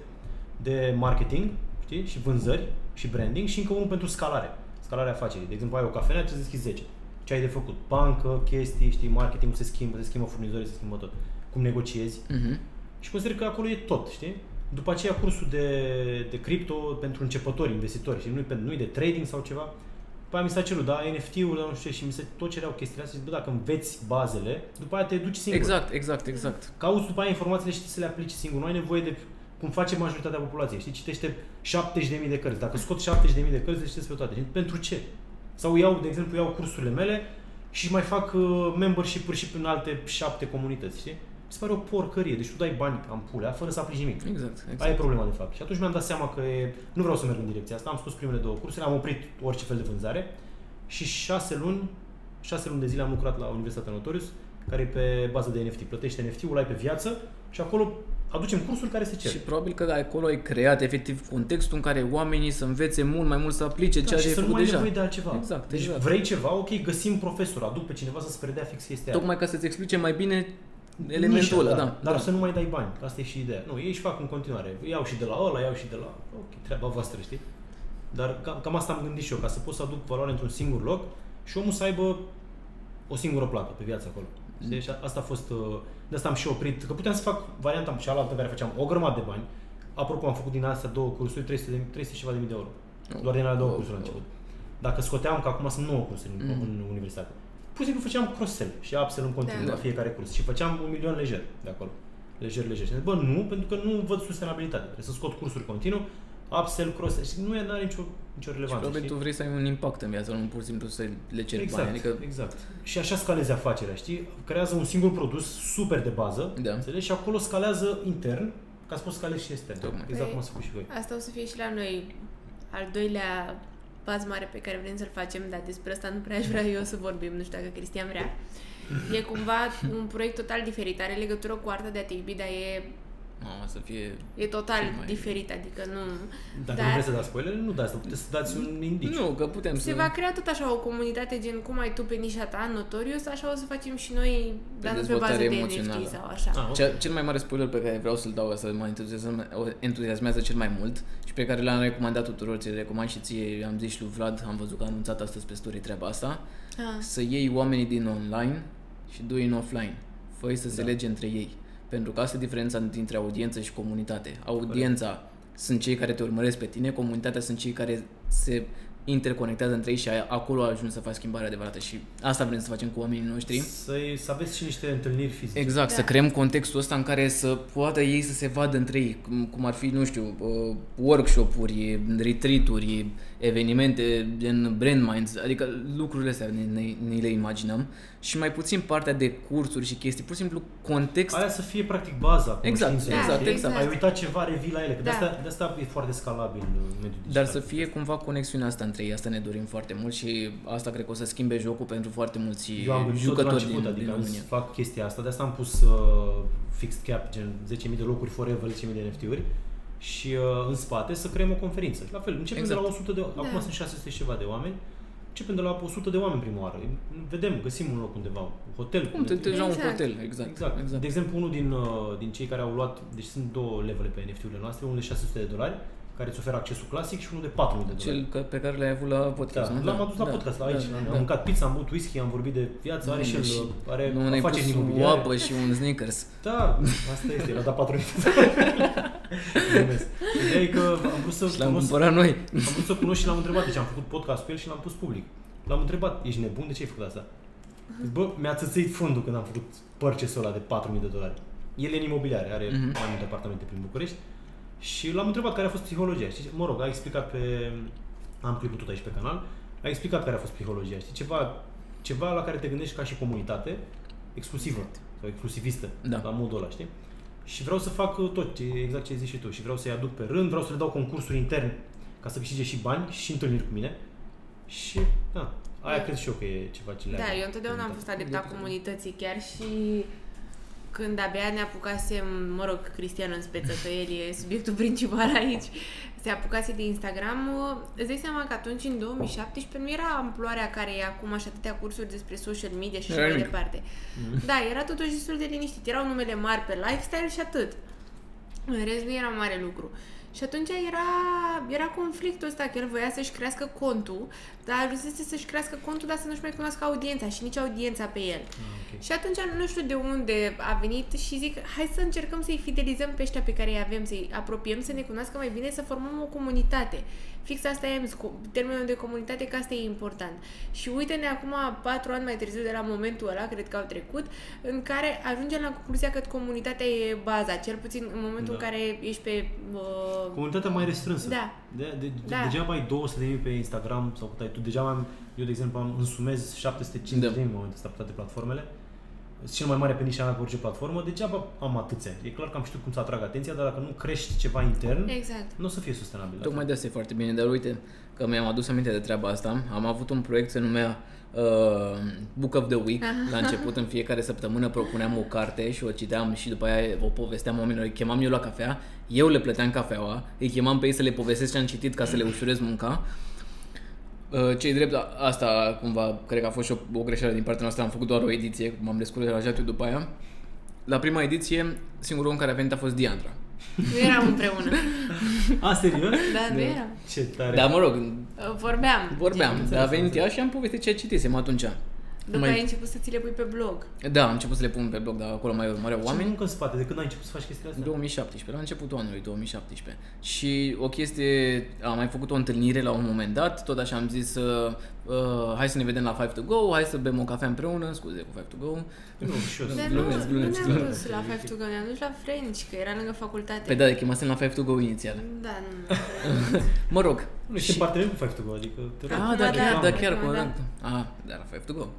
de marketing, știi, și vânzări, și branding, și încă unul pentru scalare, scalarea afacerii. De exemplu, ai o cafenea, trebuie să deschizi zece. Ce ai de făcut? Bancă, chestii, știi, marketingul se schimbă, se schimbă furnizorii, se schimbă tot. Cum negociezi. Mhm. Și consider că acolo e tot, știi? După aceea cursul de, de cripto pentru începători, investitori, și nu e nu de trading sau ceva. După aia mi s-a cerut, da, N F T-ul, dar nu știu ce, și mi se tot cereau chestiile astea și zic, bă, dacă înveți bazele, după aia te duci singur. Exact, exact, exact. Cauți după aia informațiile și știi să le aplici singur. Nu ai nevoie de cum face majoritatea populației. Știi, citește șaptezeci de mii de cărți. Dacă scot șaptezeci de mii de cărți, le citesc pe toate. Și pentru ce? Sau iau, de exemplu, iau cursurile mele și mai fac uh, membership-uri și în alte șapte comunități, știi? Mi se pare o porcărie. Deci tu dai bani în pulea fără să aplici nimic. Exact, exact. Aia e problema, de fapt. Și atunci mi-am dat seama că e... nu vreau să merg în direcția asta. Am scos primele două cursuri, am oprit orice fel de vânzare și șase luni, șase luni de zile am lucrat la Universitatea Notorious, care e pe bază de N F T. Plătește N F T-ul, ai pe viață și acolo aducem cursuri care se cer. Și probabil că acolo ai creat efectiv contextul în care oamenii să învețe mult mai mult să aplice Da, ceea și ce ai să nu făcut mai deja. nevoie de altceva. Exact, deci exact. vrei ceva, ok, găsim profesor, aduc pe cineva să-ți predea fix chestia aia. Tocmai ca să-ți explice mai bine elementul Nișa, ăla, da. da. Dar da. să nu mai dai bani, asta e și ideea. Nu, ei își fac în continuare. Iau și de la ăla, iau și de la... Ok, treaba voastră, știi? Dar cam, cam asta am gândit și eu, ca să pot să aduc valoare într-un singur loc și omul să aibă o singură plată pe viață acolo. Mm. Deci asta a fost, de asta am și oprit, că puteam să fac varianta cealaltă în care făceam o grămadă de bani. Apropo, am făcut din astea două cursuri, trei sute, trei sute ceva de mii de euro. Oh. Doar din alea două oh. cursuri la început. Dacă scoteam, că acum sunt nouă cursuri mm. în universitate, pur și simplu făceam cross-sell și upsell în continuu da. La fiecare curs și făceam un milion lejer de acolo. Lejer, lejer. Și bă, nu, pentru că nu văd sustenabilitate. Trebuie să scot cursuri continuu, upsell, cross-sell. Și nu are nicio, nicio relevanță. Și probabil tu vrei să ai un impact în viață, nu pur și simplu să le ceri exact, bani. Adică... Exact. Și așa scalezi afacerea, știi? Creează un singur produs super de bază, da. Înțelegi? Și acolo scalează intern, ca să poți scalezi și extern. Tocmai. Exact cum ați făcut și voi. Asta o să fie și la noi al doilea pas mare pe care vrem să-l facem, dar despre asta nu prea aș vrea eu să vorbim, nu știu dacă Cristian vrea. E cumva un proiect total diferit, are legătură cu arta de a te iubi, dar e... Mamă, să fie... E total mai... diferit, adică nu... Dacă dar... nu vreți să dați spoiler, nu dați, puteți să dați un indiciu. Nu, că putem Se să... va crea tot așa o comunitate, gen cum ai tu pe nișa ta, Notorious, așa o să facem și noi, dar nu pe bază de N F T sau așa. Ah, okay. Cel mai mare spoiler pe care vreau să-l dau, să mă entuziasmează cel mai mult și pe care l-am recomandat tuturor, ți-l recomand și ție, am zis și lui Vlad, am văzut că a anunțat astăzi pe story treaba asta, ah. Să iei oamenii din online și doi în offline. Fă-i să da. Se lege între ei. Pentru că asta e diferența dintre audiență și comunitate. Audiența Corect. Sunt cei care te urmăresc pe tine, comunitatea sunt cei care se interconectează între ei și acolo ajungi să faci schimbarea adevărată și asta vrem să facem cu oamenii noștri. Să, să aveți și niște întâlniri fizice. Exact, da. Să creăm contextul ăsta în care să poată ei să se vadă între ei, cum, cum ar fi, nu știu, workshop-uri, retreat-uri, evenimente gen Brand Minds, adică lucrurile astea ne, ne, ne le imaginăm și mai puțin partea de cursuri și chestii, pur și simplu context. Aia să fie practic baza. Exact, exact, exact, exact. Ai uitat ceva, revii la ele, că da. de, asta, de asta e foarte scalabil mediul digital. Dar să fie cumva conexiunea asta între ei, asta ne dorim foarte mult și asta cred că o să schimbe jocul pentru foarte mulți jucători din, adică din România. Fac chestia asta, de asta am pus uh, fixed cap, gen zece mii de locuri forever, zece mii de N F T-uri și uh, în spate să creăm o conferință. La fel, începem exact. de la o sută de da. Acum sunt șase sute și ceva de oameni. Începem de la o sută de oameni prima oară. Vedem, găsim un loc undeva, un hotel. Cum, te deja exact. un hotel, exact. exact. exact. De exemplu, unul din, uh, din cei care au luat, deci sunt două levele pe N F T-urile noastre, unul de șase sute de dolari, care îți oferă accesul clasic și unul de patru mii de dolari. Cel pe care l-ai avut la podcast, da, nu? L-am adus la da, podcast, la aici. Da, da, am da. mâncat pizza, am băut whisky, am vorbit de viață, are și el, are afaceri imobiliare. Nu, ne-ai pus o apă și un Snickers. Da, asta este, l-a dat patru mii de dolari. Ideea e că am vrut să l-am cumpărat noi. Am vrut să cunosc și l-am întrebat, deci am făcut podcast cu el și l-am pus public. L-am întrebat, ești nebun? De ce ai făcut asta? Bă, mi-a țățăit fundul când am făcut purchase-ul ăla de patru mii de dolari. El e în imobiliare, are mm-hmm. mai multe apartamente prin București. Și l-am întrebat care a fost psihologia. Știi? Mă rog, a explicat pe... Am clipul tot aici pe canal. A explicat care a fost psihologia. Știi? Ceva, ceva la care te gândești ca și comunitate exclusivă sau exclusivistă, da. La modul ăla, știi? Și vreau să fac tot, exact ce ai zis și tu. Și vreau să-i aduc pe rând, vreau să le dau concursuri interne ca să câștige și bani și întâlniri cu mine. Și, da, aia da. Cred și eu că e ceva ce le Da, eu întotdeauna am fost adepta comunității, chiar și când abia ne apucasem, mă rog, Cristian în speță, că el e subiectul principal aici, se apucase de Instagram, îți dai seama că atunci, în două mii șaptesprezece, nu era amploarea care e acum și atâtea cursuri despre social media și așa mai departe. Mm-hmm. Da, era totuși destul de liniștit, erau numele mari pe lifestyle și atât. În rest nu era mare lucru. Și atunci era, era conflictul ăsta, că el voia să-și crească contul, dar ajunsese să-și crească contul, dar să nu-și mai cunoască audiența și nici audiența pe el. Ah, okay. Și atunci nu știu de unde a venit și zic, hai să încercăm să-i fidelizăm pe ăștia pe care îi avem, să-i apropiem, să ne cunoască mai bine, să formăm o comunitate. Fix asta e termenul de comunitate, că asta e important. Și uite-ne acum, patru ani mai târziu de la momentul ăla, cred că au trecut, în care ajungem la concluzia că comunitatea e baza, cel puțin în momentul da. În care ești pe... Uh... Comunitatea mai restrânsă. Da. De, de, de, da. Degeaba ai două sute de mii pe Instagram sau cât ai tu, degeaba am, eu de exemplu am însumez șapte sute cincizeci de mii da. În momentul ăsta pe toate platformele. Cel mai mare pe nișa mea pe orice platformă, degeaba am atâția. E clar că am știut cum să atrag atenția, dar dacă nu crești ceva intern, exact. Nu o să fie sustenabil. Tocmai de asta e foarte bine, dar uite că mi-am adus aminte de treaba asta. Am avut un proiect, se numea uh, Book of the Week. La început, în fiecare săptămână propuneam o carte și o citeam și după aia o povesteam oamenilor. Îi chemam eu la cafea, eu le plăteam cafeaua, îi chemam pe ei să le povestesc ce am citit ca să le ușurez munca. Ce-i drept, asta cumva, cred că a fost și o, o greșeală din partea noastră, am făcut doar o ediție, m-am descurajat eu după aia. La prima ediție, singurul om care a venit a fost Diandra. Nu eram împreună. A, serios? Da, nu eram. Ce tare. Da, mă rog. Vorbeam. Vorbeam, dar a venit ea și am povestit ce citisem atunci. După Mai- ai început să ți le pui pe blog. Da, am început să le pun pe blog, dar acolo mai urmăreau Ce oameni. muncă în spate? De când ai început să faci chestiile astea? două mii șaptesprezece, la începutul anului două mii șaptesprezece. Și o chestie, am mai făcut o întâlnire la un moment dat, tot așa am zis uh, uh, hai să ne vedem la Five to Go, hai să bem o cafea împreună, scuze cu Five to Go. Nu, și eu Dar sunt- nu, glumesc, nu glumesc, ne-am glumesc. dus la Five to Go, ne-am dus la French, că era lângă facultate. Pe da, de chemasem la Five to Go inițial. Da, nu. Mă rog. Nu, ești partener cu Five to Go, adică te rog. Ah, Acum da, da, chiar, da, acum chiar, da. corect. Ah, da, la Five to Go.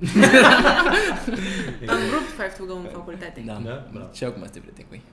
Am rupt Five to Go în facultate. Da, Da? Bravo. și acum este prieten cu ei.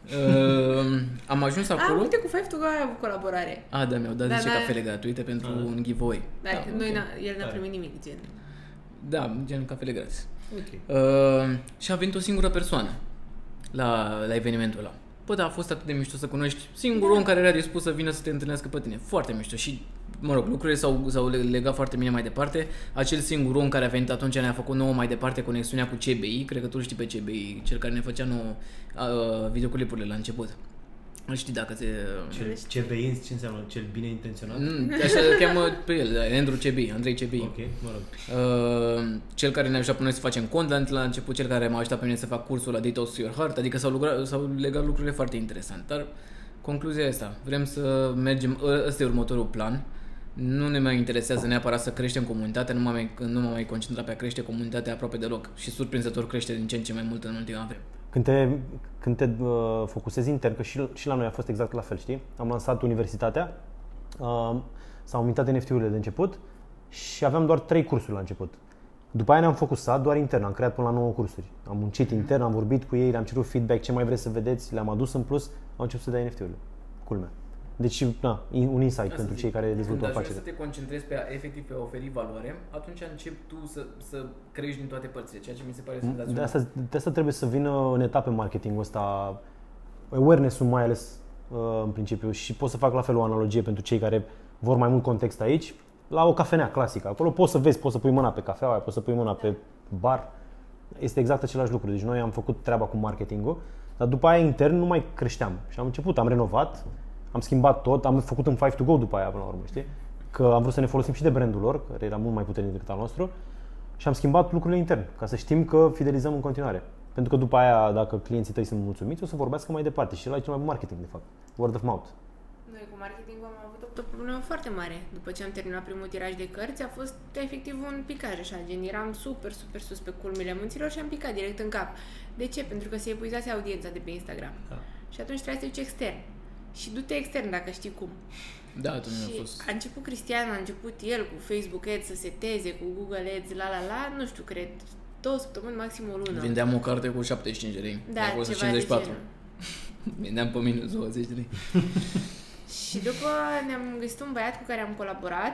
Uh, am ajuns Ah, acolo. uite, cu Five to Go ai avut colaborare. Ah, da, mi-au dat Da, zece da. cafele gratuite pentru Ah. un giveaway. Dar Da, noi ok. n-a, el n-a Tare. primit nimic, gen. Da, gen cafele gratis. Ok. Uh, și a venit o singură persoană la, la evenimentul ăla. Bă, da, a fost atât de mișto să cunoști singurul om care era dispus să vină să te întâlnească pe tine. Foarte mișto și, mă rog, lucrurile s-au, s-au legat foarte bine mai departe. Acel singur om care a venit atunci ne-a făcut nouă mai departe conexiunea cu C B I. Cred că tu îl știi pe C B I, cel care ne făcea nouă uh, videoclipurile la început. Îl știi dacă te... Cel C B I, ce înseamnă? Cel bine intenționat? Mm, așa îl cheamă pe el, Andrew C B I, Andrei C B I. Ok, mă rog. Uh, cel care ne-a ajutat pe noi să facem content la început, cel care m-a ajutat pe mine să fac cursul la Detox Your Heart, adică s-au, lucrat, s-au legat lucrurile foarte interesante. Dar concluzia e asta, vrem să mergem, ăsta e următorul plan. Nu ne mai interesează neapărat să creștem comunitatea, nu mă mai, nu mă mai concentrat pe a crește comunitatea aproape deloc și surprinzător crește din ce în ce mai mult în ultima vreme. Când te, când te uh, focusezi intern, că și, și la noi a fost exact la fel, știi? Am lansat universitatea, uh, s-au mintat N F T-urile de început și aveam doar trei cursuri la început. După aia ne-am focusat doar intern, am creat până la nouă cursuri. Am muncit intern, am vorbit cu ei, le-am cerut feedback, ce mai vreți să vedeți, le-am adus în plus, au început să dea N F T-urile. Culmea. Deci, na, un insight pentru cei care dezvoltă o Când ajungi afacere. să te concentrezi pe a, efectiv pe a oferi valoare, atunci începi tu să, să crești din toate părțile, ceea ce mi se pare De senzațional. asta, de asta trebuie să vină în etape marketingul ăsta, awareness-ul mai ales uh, în principiu, și pot să fac la fel o analogie pentru cei care vor mai mult context aici, la o cafenea clasică. Acolo poți să vezi, poți să pui mâna pe cafea, poți să pui mâna pe bar. Este exact același lucru. Deci noi am făcut treaba cu marketingul, dar după aia intern nu mai creșteam. Și am început, am renovat, am schimbat tot, am făcut un Five to Go după aia până la urmă, știi? Că am vrut să ne folosim și de brandul lor, care era mult mai puternic decât al nostru, și am schimbat lucrurile intern, ca să știm că fidelizăm în continuare. Pentru că după aia, dacă clienții tăi sunt mulțumiți, o să vorbească mai departe și ăla e cel mai bun marketing, de fapt. Word of mouth. Noi cu marketingul am avut o problemă foarte mare. După ce am terminat primul tiraj de cărți, a fost efectiv un picaj așa, gen eram super, super sus pe culmile munților și am picat direct în cap. De ce? Pentru că se epuizase audiența de pe Instagram. Da. Și atunci trebuia să te duci extern. Și du-te extern dacă știi cum. Da, atunci Și a fost... a început Cristian, a început el cu Facebook Ads să seteze, cu Google Ads, la la la, nu știu, cred, două săptămâni, maxim o lună. Vindeam o carte cu șaptezeci și cinci de lei. Da, a fost ceva cincizeci și patru. de genul. Vindeam pe minus douăzeci de lei. Și după ne-am găsit un băiat cu care am colaborat.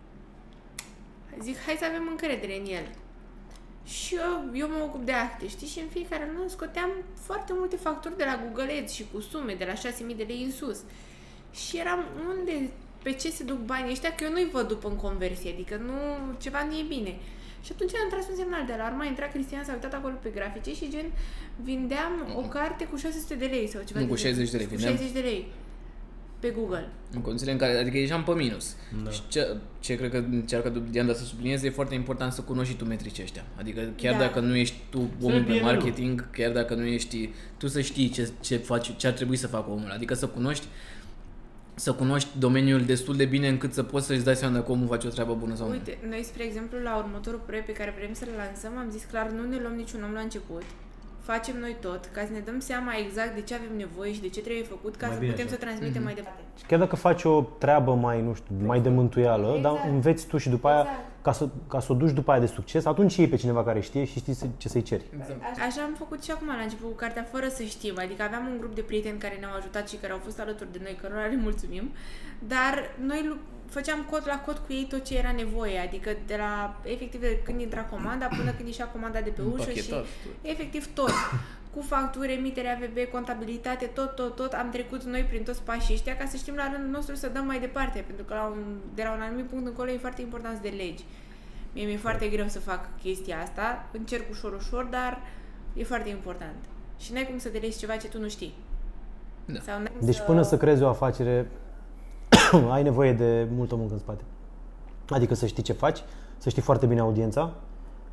Zic, hai să avem încredere în el. Și eu, eu mă ocup de acte, știi? Și în fiecare lună scoteam foarte multe facturi de la Google Ads și cu sume de la șase mii de lei în sus. Și eram, unde, pe ce se duc banii ăștia? Că eu nu-i văd după în conversie, adică nu, ceva nu e bine. Și atunci am tras un semnal de alarmă, a intrat Cristian, s-a uitat acolo pe grafice și gen, vindeam o carte cu șase sute de lei sau ceva. Nu, de cu genul. șaizeci de lei Cu vindeam. șaizeci de lei pe Google. În condițiile în care, adică ieșeam pe minus. Da. Și ce, ce cred că încearcă Diana să sublinieze, e foarte important să cunoști și tu metrici ăștia. Adică chiar Da. dacă nu ești tu omul pe fie marketing, chiar dacă nu ești, tu să știi ce, ce, faci, ce ar trebui să facă omul. Adică să cunoști să cunoști domeniul destul de bine încât să poți să-ți dai seama dacă omul face o treabă bună sau nu. Uite, noi, spre exemplu, la următorul proiect pe care vrem să-l lansăm, am zis clar, nu ne luăm niciun om la început. Facem noi tot, ca să ne dăm seama exact de ce avem nevoie și de ce trebuie făcut, ca Mai să bine putem așa. să transmitem Mhm. mai departe. Chiar dacă faci o treabă mai, nu știu, mai de mântuială, Exact. dar înveți tu și după aia, Exact. ca să, ca să o duci după aia de succes, atunci iei pe cineva care știe și știi să- ce să-i ceri. Exact. Așa am făcut și acum la început cu cartea fără să știm, adică aveam un grup de prieteni care ne-au ajutat și care au fost alături de noi, cărora le mulțumim, dar noi lu- făceam cod la cod cu ei tot ce era nevoie, adică de la efectiv de când intra comanda până când ieșea comanda de pe ușă și Împachetat. efectiv tot. Cu facturi, emitere A V B, contabilitate, tot, tot, tot am trecut noi prin toți pașii ăștia ca să știm la rândul nostru să dăm mai departe, pentru că la un, de la un anumit punct încolo e foarte important să delegi. Mie mi-e foarte greu să fac chestia asta, încerc ușor, ușor, dar e foarte important. Și n-ai cum să delegi ceva ce tu nu știi. Da. Sau n-ai cum Deci până să creezi o afacere, ai nevoie de multă muncă în spate. Adică să știi ce faci, să știi foarte bine audiența,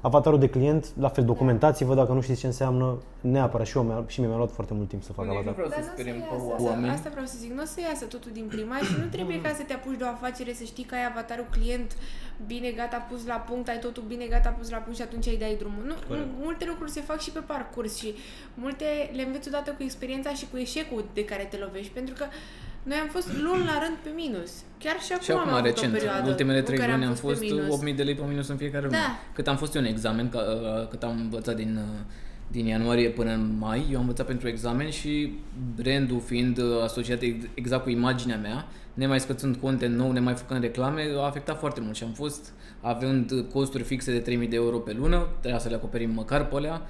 Avatarul de client, la fel, documentați-vă dacă nu știți ce înseamnă, neapărat și eu și mi-a luat foarte mult timp să fac Nici nu avatar. vreau să Dar nu o speriem să pe iasă, oameni. asta vreau să zic, nu o să iasă totul din prima și nu trebuie ca să te apuci de o afacere să știi că ai avatarul client bine, gata, pus la punct, ai totul bine, gata, pus la punct și atunci îi dai drumul. Nu, nu, multe lucruri se fac și pe parcurs și multe le înveți odată cu experiența și cu eșecul de care te lovești, pentru că noi am fost luni la rând pe minus. Chiar și acum, Și acum am avut recent, o perioadă ultimele în trei care luni am pe fost minus. opt mii de lei pe minus în fiecare lună. Da. Cât am fost eu în examen, ca, cât am învățat din, din ianuarie până în mai, eu am învățat pentru examen și brandul fiind asociat exact cu imaginea mea, nemai scățând content nou, nemai făcând reclame, a afectat foarte mult și am fost, având costuri fixe de trei mii de euro pe lună, trebuia să le acoperim măcar pe alea.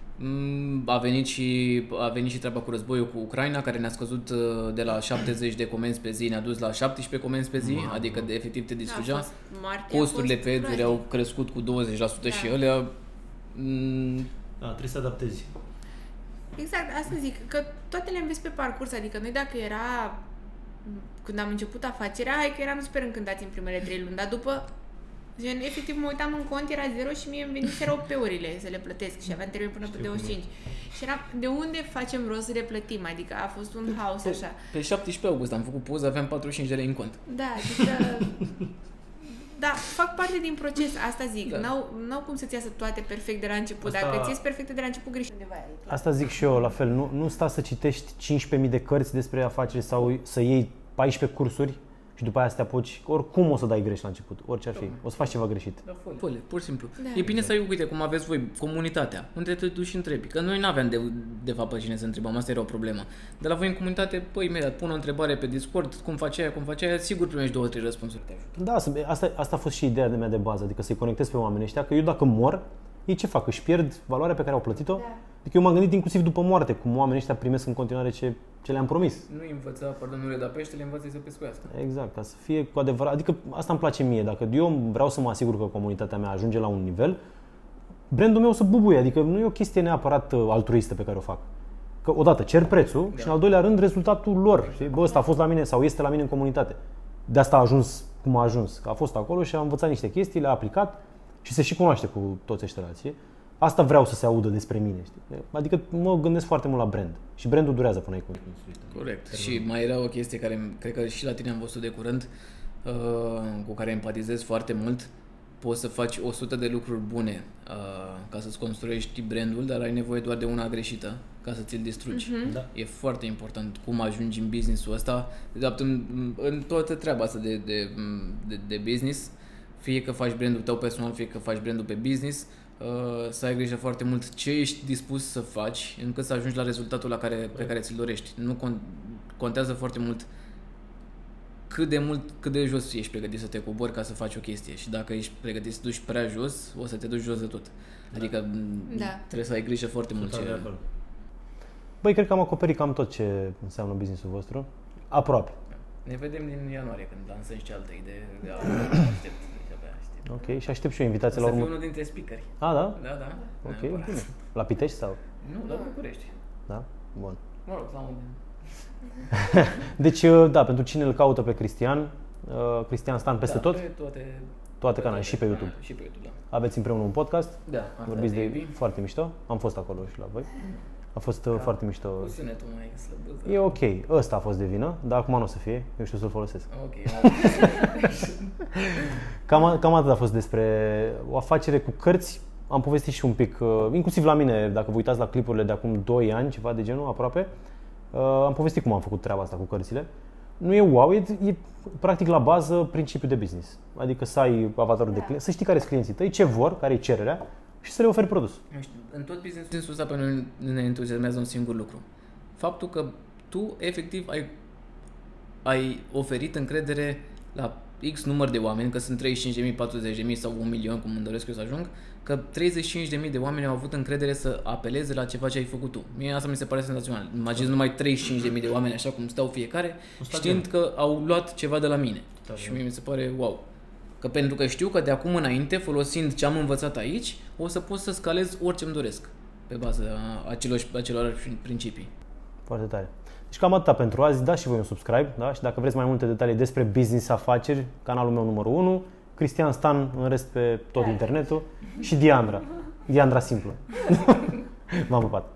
A venit, și, a venit și treaba cu războiul cu Ucraina, care ne-a scăzut de la șaptezeci de comenzi pe zi, ne-a dus la șaptesprezece comenzi pe zi, mm. adică de efectiv te distrugea. Costurile pe ads au crescut cu douăzeci la sută da. și alea... M- da, trebuie să adaptezi. Exact, asta zic, că toate le înveți pe parcurs, adică noi dacă era... Când am început afacerea, hai că eram super încântați în primele trei luni, dar după... Gen, efectiv mă uitam în cont, era zero și mie îmi veniseră opt eurile să le plătesc și aveam termen până pe douăzeci și cinci. Și eram, de unde facem rost să le plătim? Adică a fost un haos pe, așa. Pe șaptesprezece august am făcut poză, aveam patruzeci și cinci de lei în cont. Da, adică... Da, fac parte din proces, asta zic. Da. N-au, n-au cum să-ți iasă toate perfect de la început. Asta... Dacă ți ies perfecte de la început, greșit undeva. Asta zic și eu, la fel. Nu, nu sta să citești cincisprezece mii de cărți despre afaceri sau să iei paisprezece cursuri și după aia să te apuci, oricum o să dai greș la început, orice ar fi, o să faci ceva greșit. Da, folie, pur și simplu. Da. E bine să ai, uite, cum aveți voi, comunitatea, unde te duci și întrebi, că noi n-aveam de, de fapt pe cine să întrebăm, asta era o problemă. De la voi în comunitate, păi, imediat, pun o întrebare pe Discord, cum faci aia, cum faci aia, sigur primești două, trei răspunsuri. Da, asta, asta a fost și ideea de mea de bază, adică să-i conectez pe oamenii ăștia, că eu dacă mor, ei ce fac? Își pierd valoarea pe care au plătit-o? Da. Adică eu m-am gândit inclusiv după moarte, cum oamenii ăștia primesc în continuare ce, ce le-am promis. Nu învăța, pardon, nu le da pește, le învață să pescuiască. Exact, ca să fie cu adevărat, adică asta îmi place mie, dacă eu vreau să mă asigur că comunitatea mea ajunge la un nivel, brandul meu să bubuie, adică nu e o chestie neapărat altruistă pe care o fac. Că odată cer prețul da. și în al doilea rând rezultatul lor, știi? Bă, ăsta a fost la mine sau este la mine în comunitate. De asta a ajuns cum a ajuns, că a fost acolo și a învățat niște chestii, le-a aplicat și se și cunoaște cu toți ăștia alții. Asta vreau să se audă despre mine, știi? Adică mă gândesc foarte mult la brand și brandul durează până ai construit. Corect. Și mai era o chestie care cred că și la tine am văzut de curând, uh, cu care empatizez foarte mult. Poți să faci o sută de lucruri bune uh, ca să-ți construiești brandul, dar ai nevoie doar de una greșită ca să ți-l distrugi. Uh-huh. Da. E foarte important cum ajungi în business-ul ăsta, de fapt în, în toată treaba asta de, de, de, de business, fie că faci brandul tău personal, fie că faci brandul pe business, Uh, să ai grijă foarte mult ce ești dispus să faci încât să ajungi la rezultatul la care, pe care ți-l dorești. Nu contează foarte mult cât de mult, cât de jos ești pregătit să te cobori ca să faci o chestie și dacă ești pregătit să te duci prea jos, o să te duci jos de tot. Adică da. trebuie să ai grijă foarte mult. Ce... Băi, cred că am acoperit cam tot ce înseamnă business-ul vostru. Aproape. Ne vedem din ianuarie când lansăm și alte idei. Aștept. Ok, și aștept și eu invitație la urmă. Să fiu unul dintre speakeri. Ah, da? Da, da. Ok, bine. La Pitești sau? Nu, la București. Da? Bun. Mă rog, la unde. Deci, da, pentru cine îl caută pe Cristian, Cristian Stan peste da, tot? Pe toate, toate canalele, și pe YouTube. Și pe YouTube, da. Aveți împreună un podcast? Da. Vorbiți de, de foarte mișto. Am fost acolo și la voi. A fost da, foarte mișto. Cu sunetul mai slăbut. E ok. Ăsta a fost de vină, dar acum nu o să fie. Eu știu să-l folosesc. Ok. cam, cam atât a fost despre o afacere cu cărți. Am povestit și un pic, inclusiv la mine, dacă vă uitați la clipurile de acum doi ani, ceva de genul, aproape, am povestit cum am făcut treaba asta cu cărțile. Nu e wow, e, e practic la bază principiul de business. Adică să ai avatarul de client, să știi care sunt clienții tăi, ce vor, care e cererea și să le oferi produs. În tot business-ul ăsta pe noi ne entuziasmează un singur lucru. Faptul că tu efectiv ai, ai oferit încredere la X număr de oameni, că sunt treizeci și cinci de mii, patruzeci de mii sau un milion, cum îmi doresc eu să ajung, că treizeci și cinci de mii de oameni au avut încredere să apeleze la ceva ce ai făcut tu. Mie asta mi se pare senzațional. Imaginez numai treizeci și cinci de mii de oameni așa cum stau fiecare, știind că au luat ceva de la mine. Tare. Și mie mi se pare wow. Că pentru că știu că de acum înainte, folosind ce am învățat aici, o să pot să scalez orice îmi doresc pe baza acelor, acelor principii. Foarte tare. Deci cam atâta pentru azi. Dați și voi un subscribe, da? Și dacă vreți mai multe detalii despre business, afaceri, canalul meu numărul unu, Cristian Stan, în rest pe tot internetul și Diandra. Diandra simplă. V-am pupat.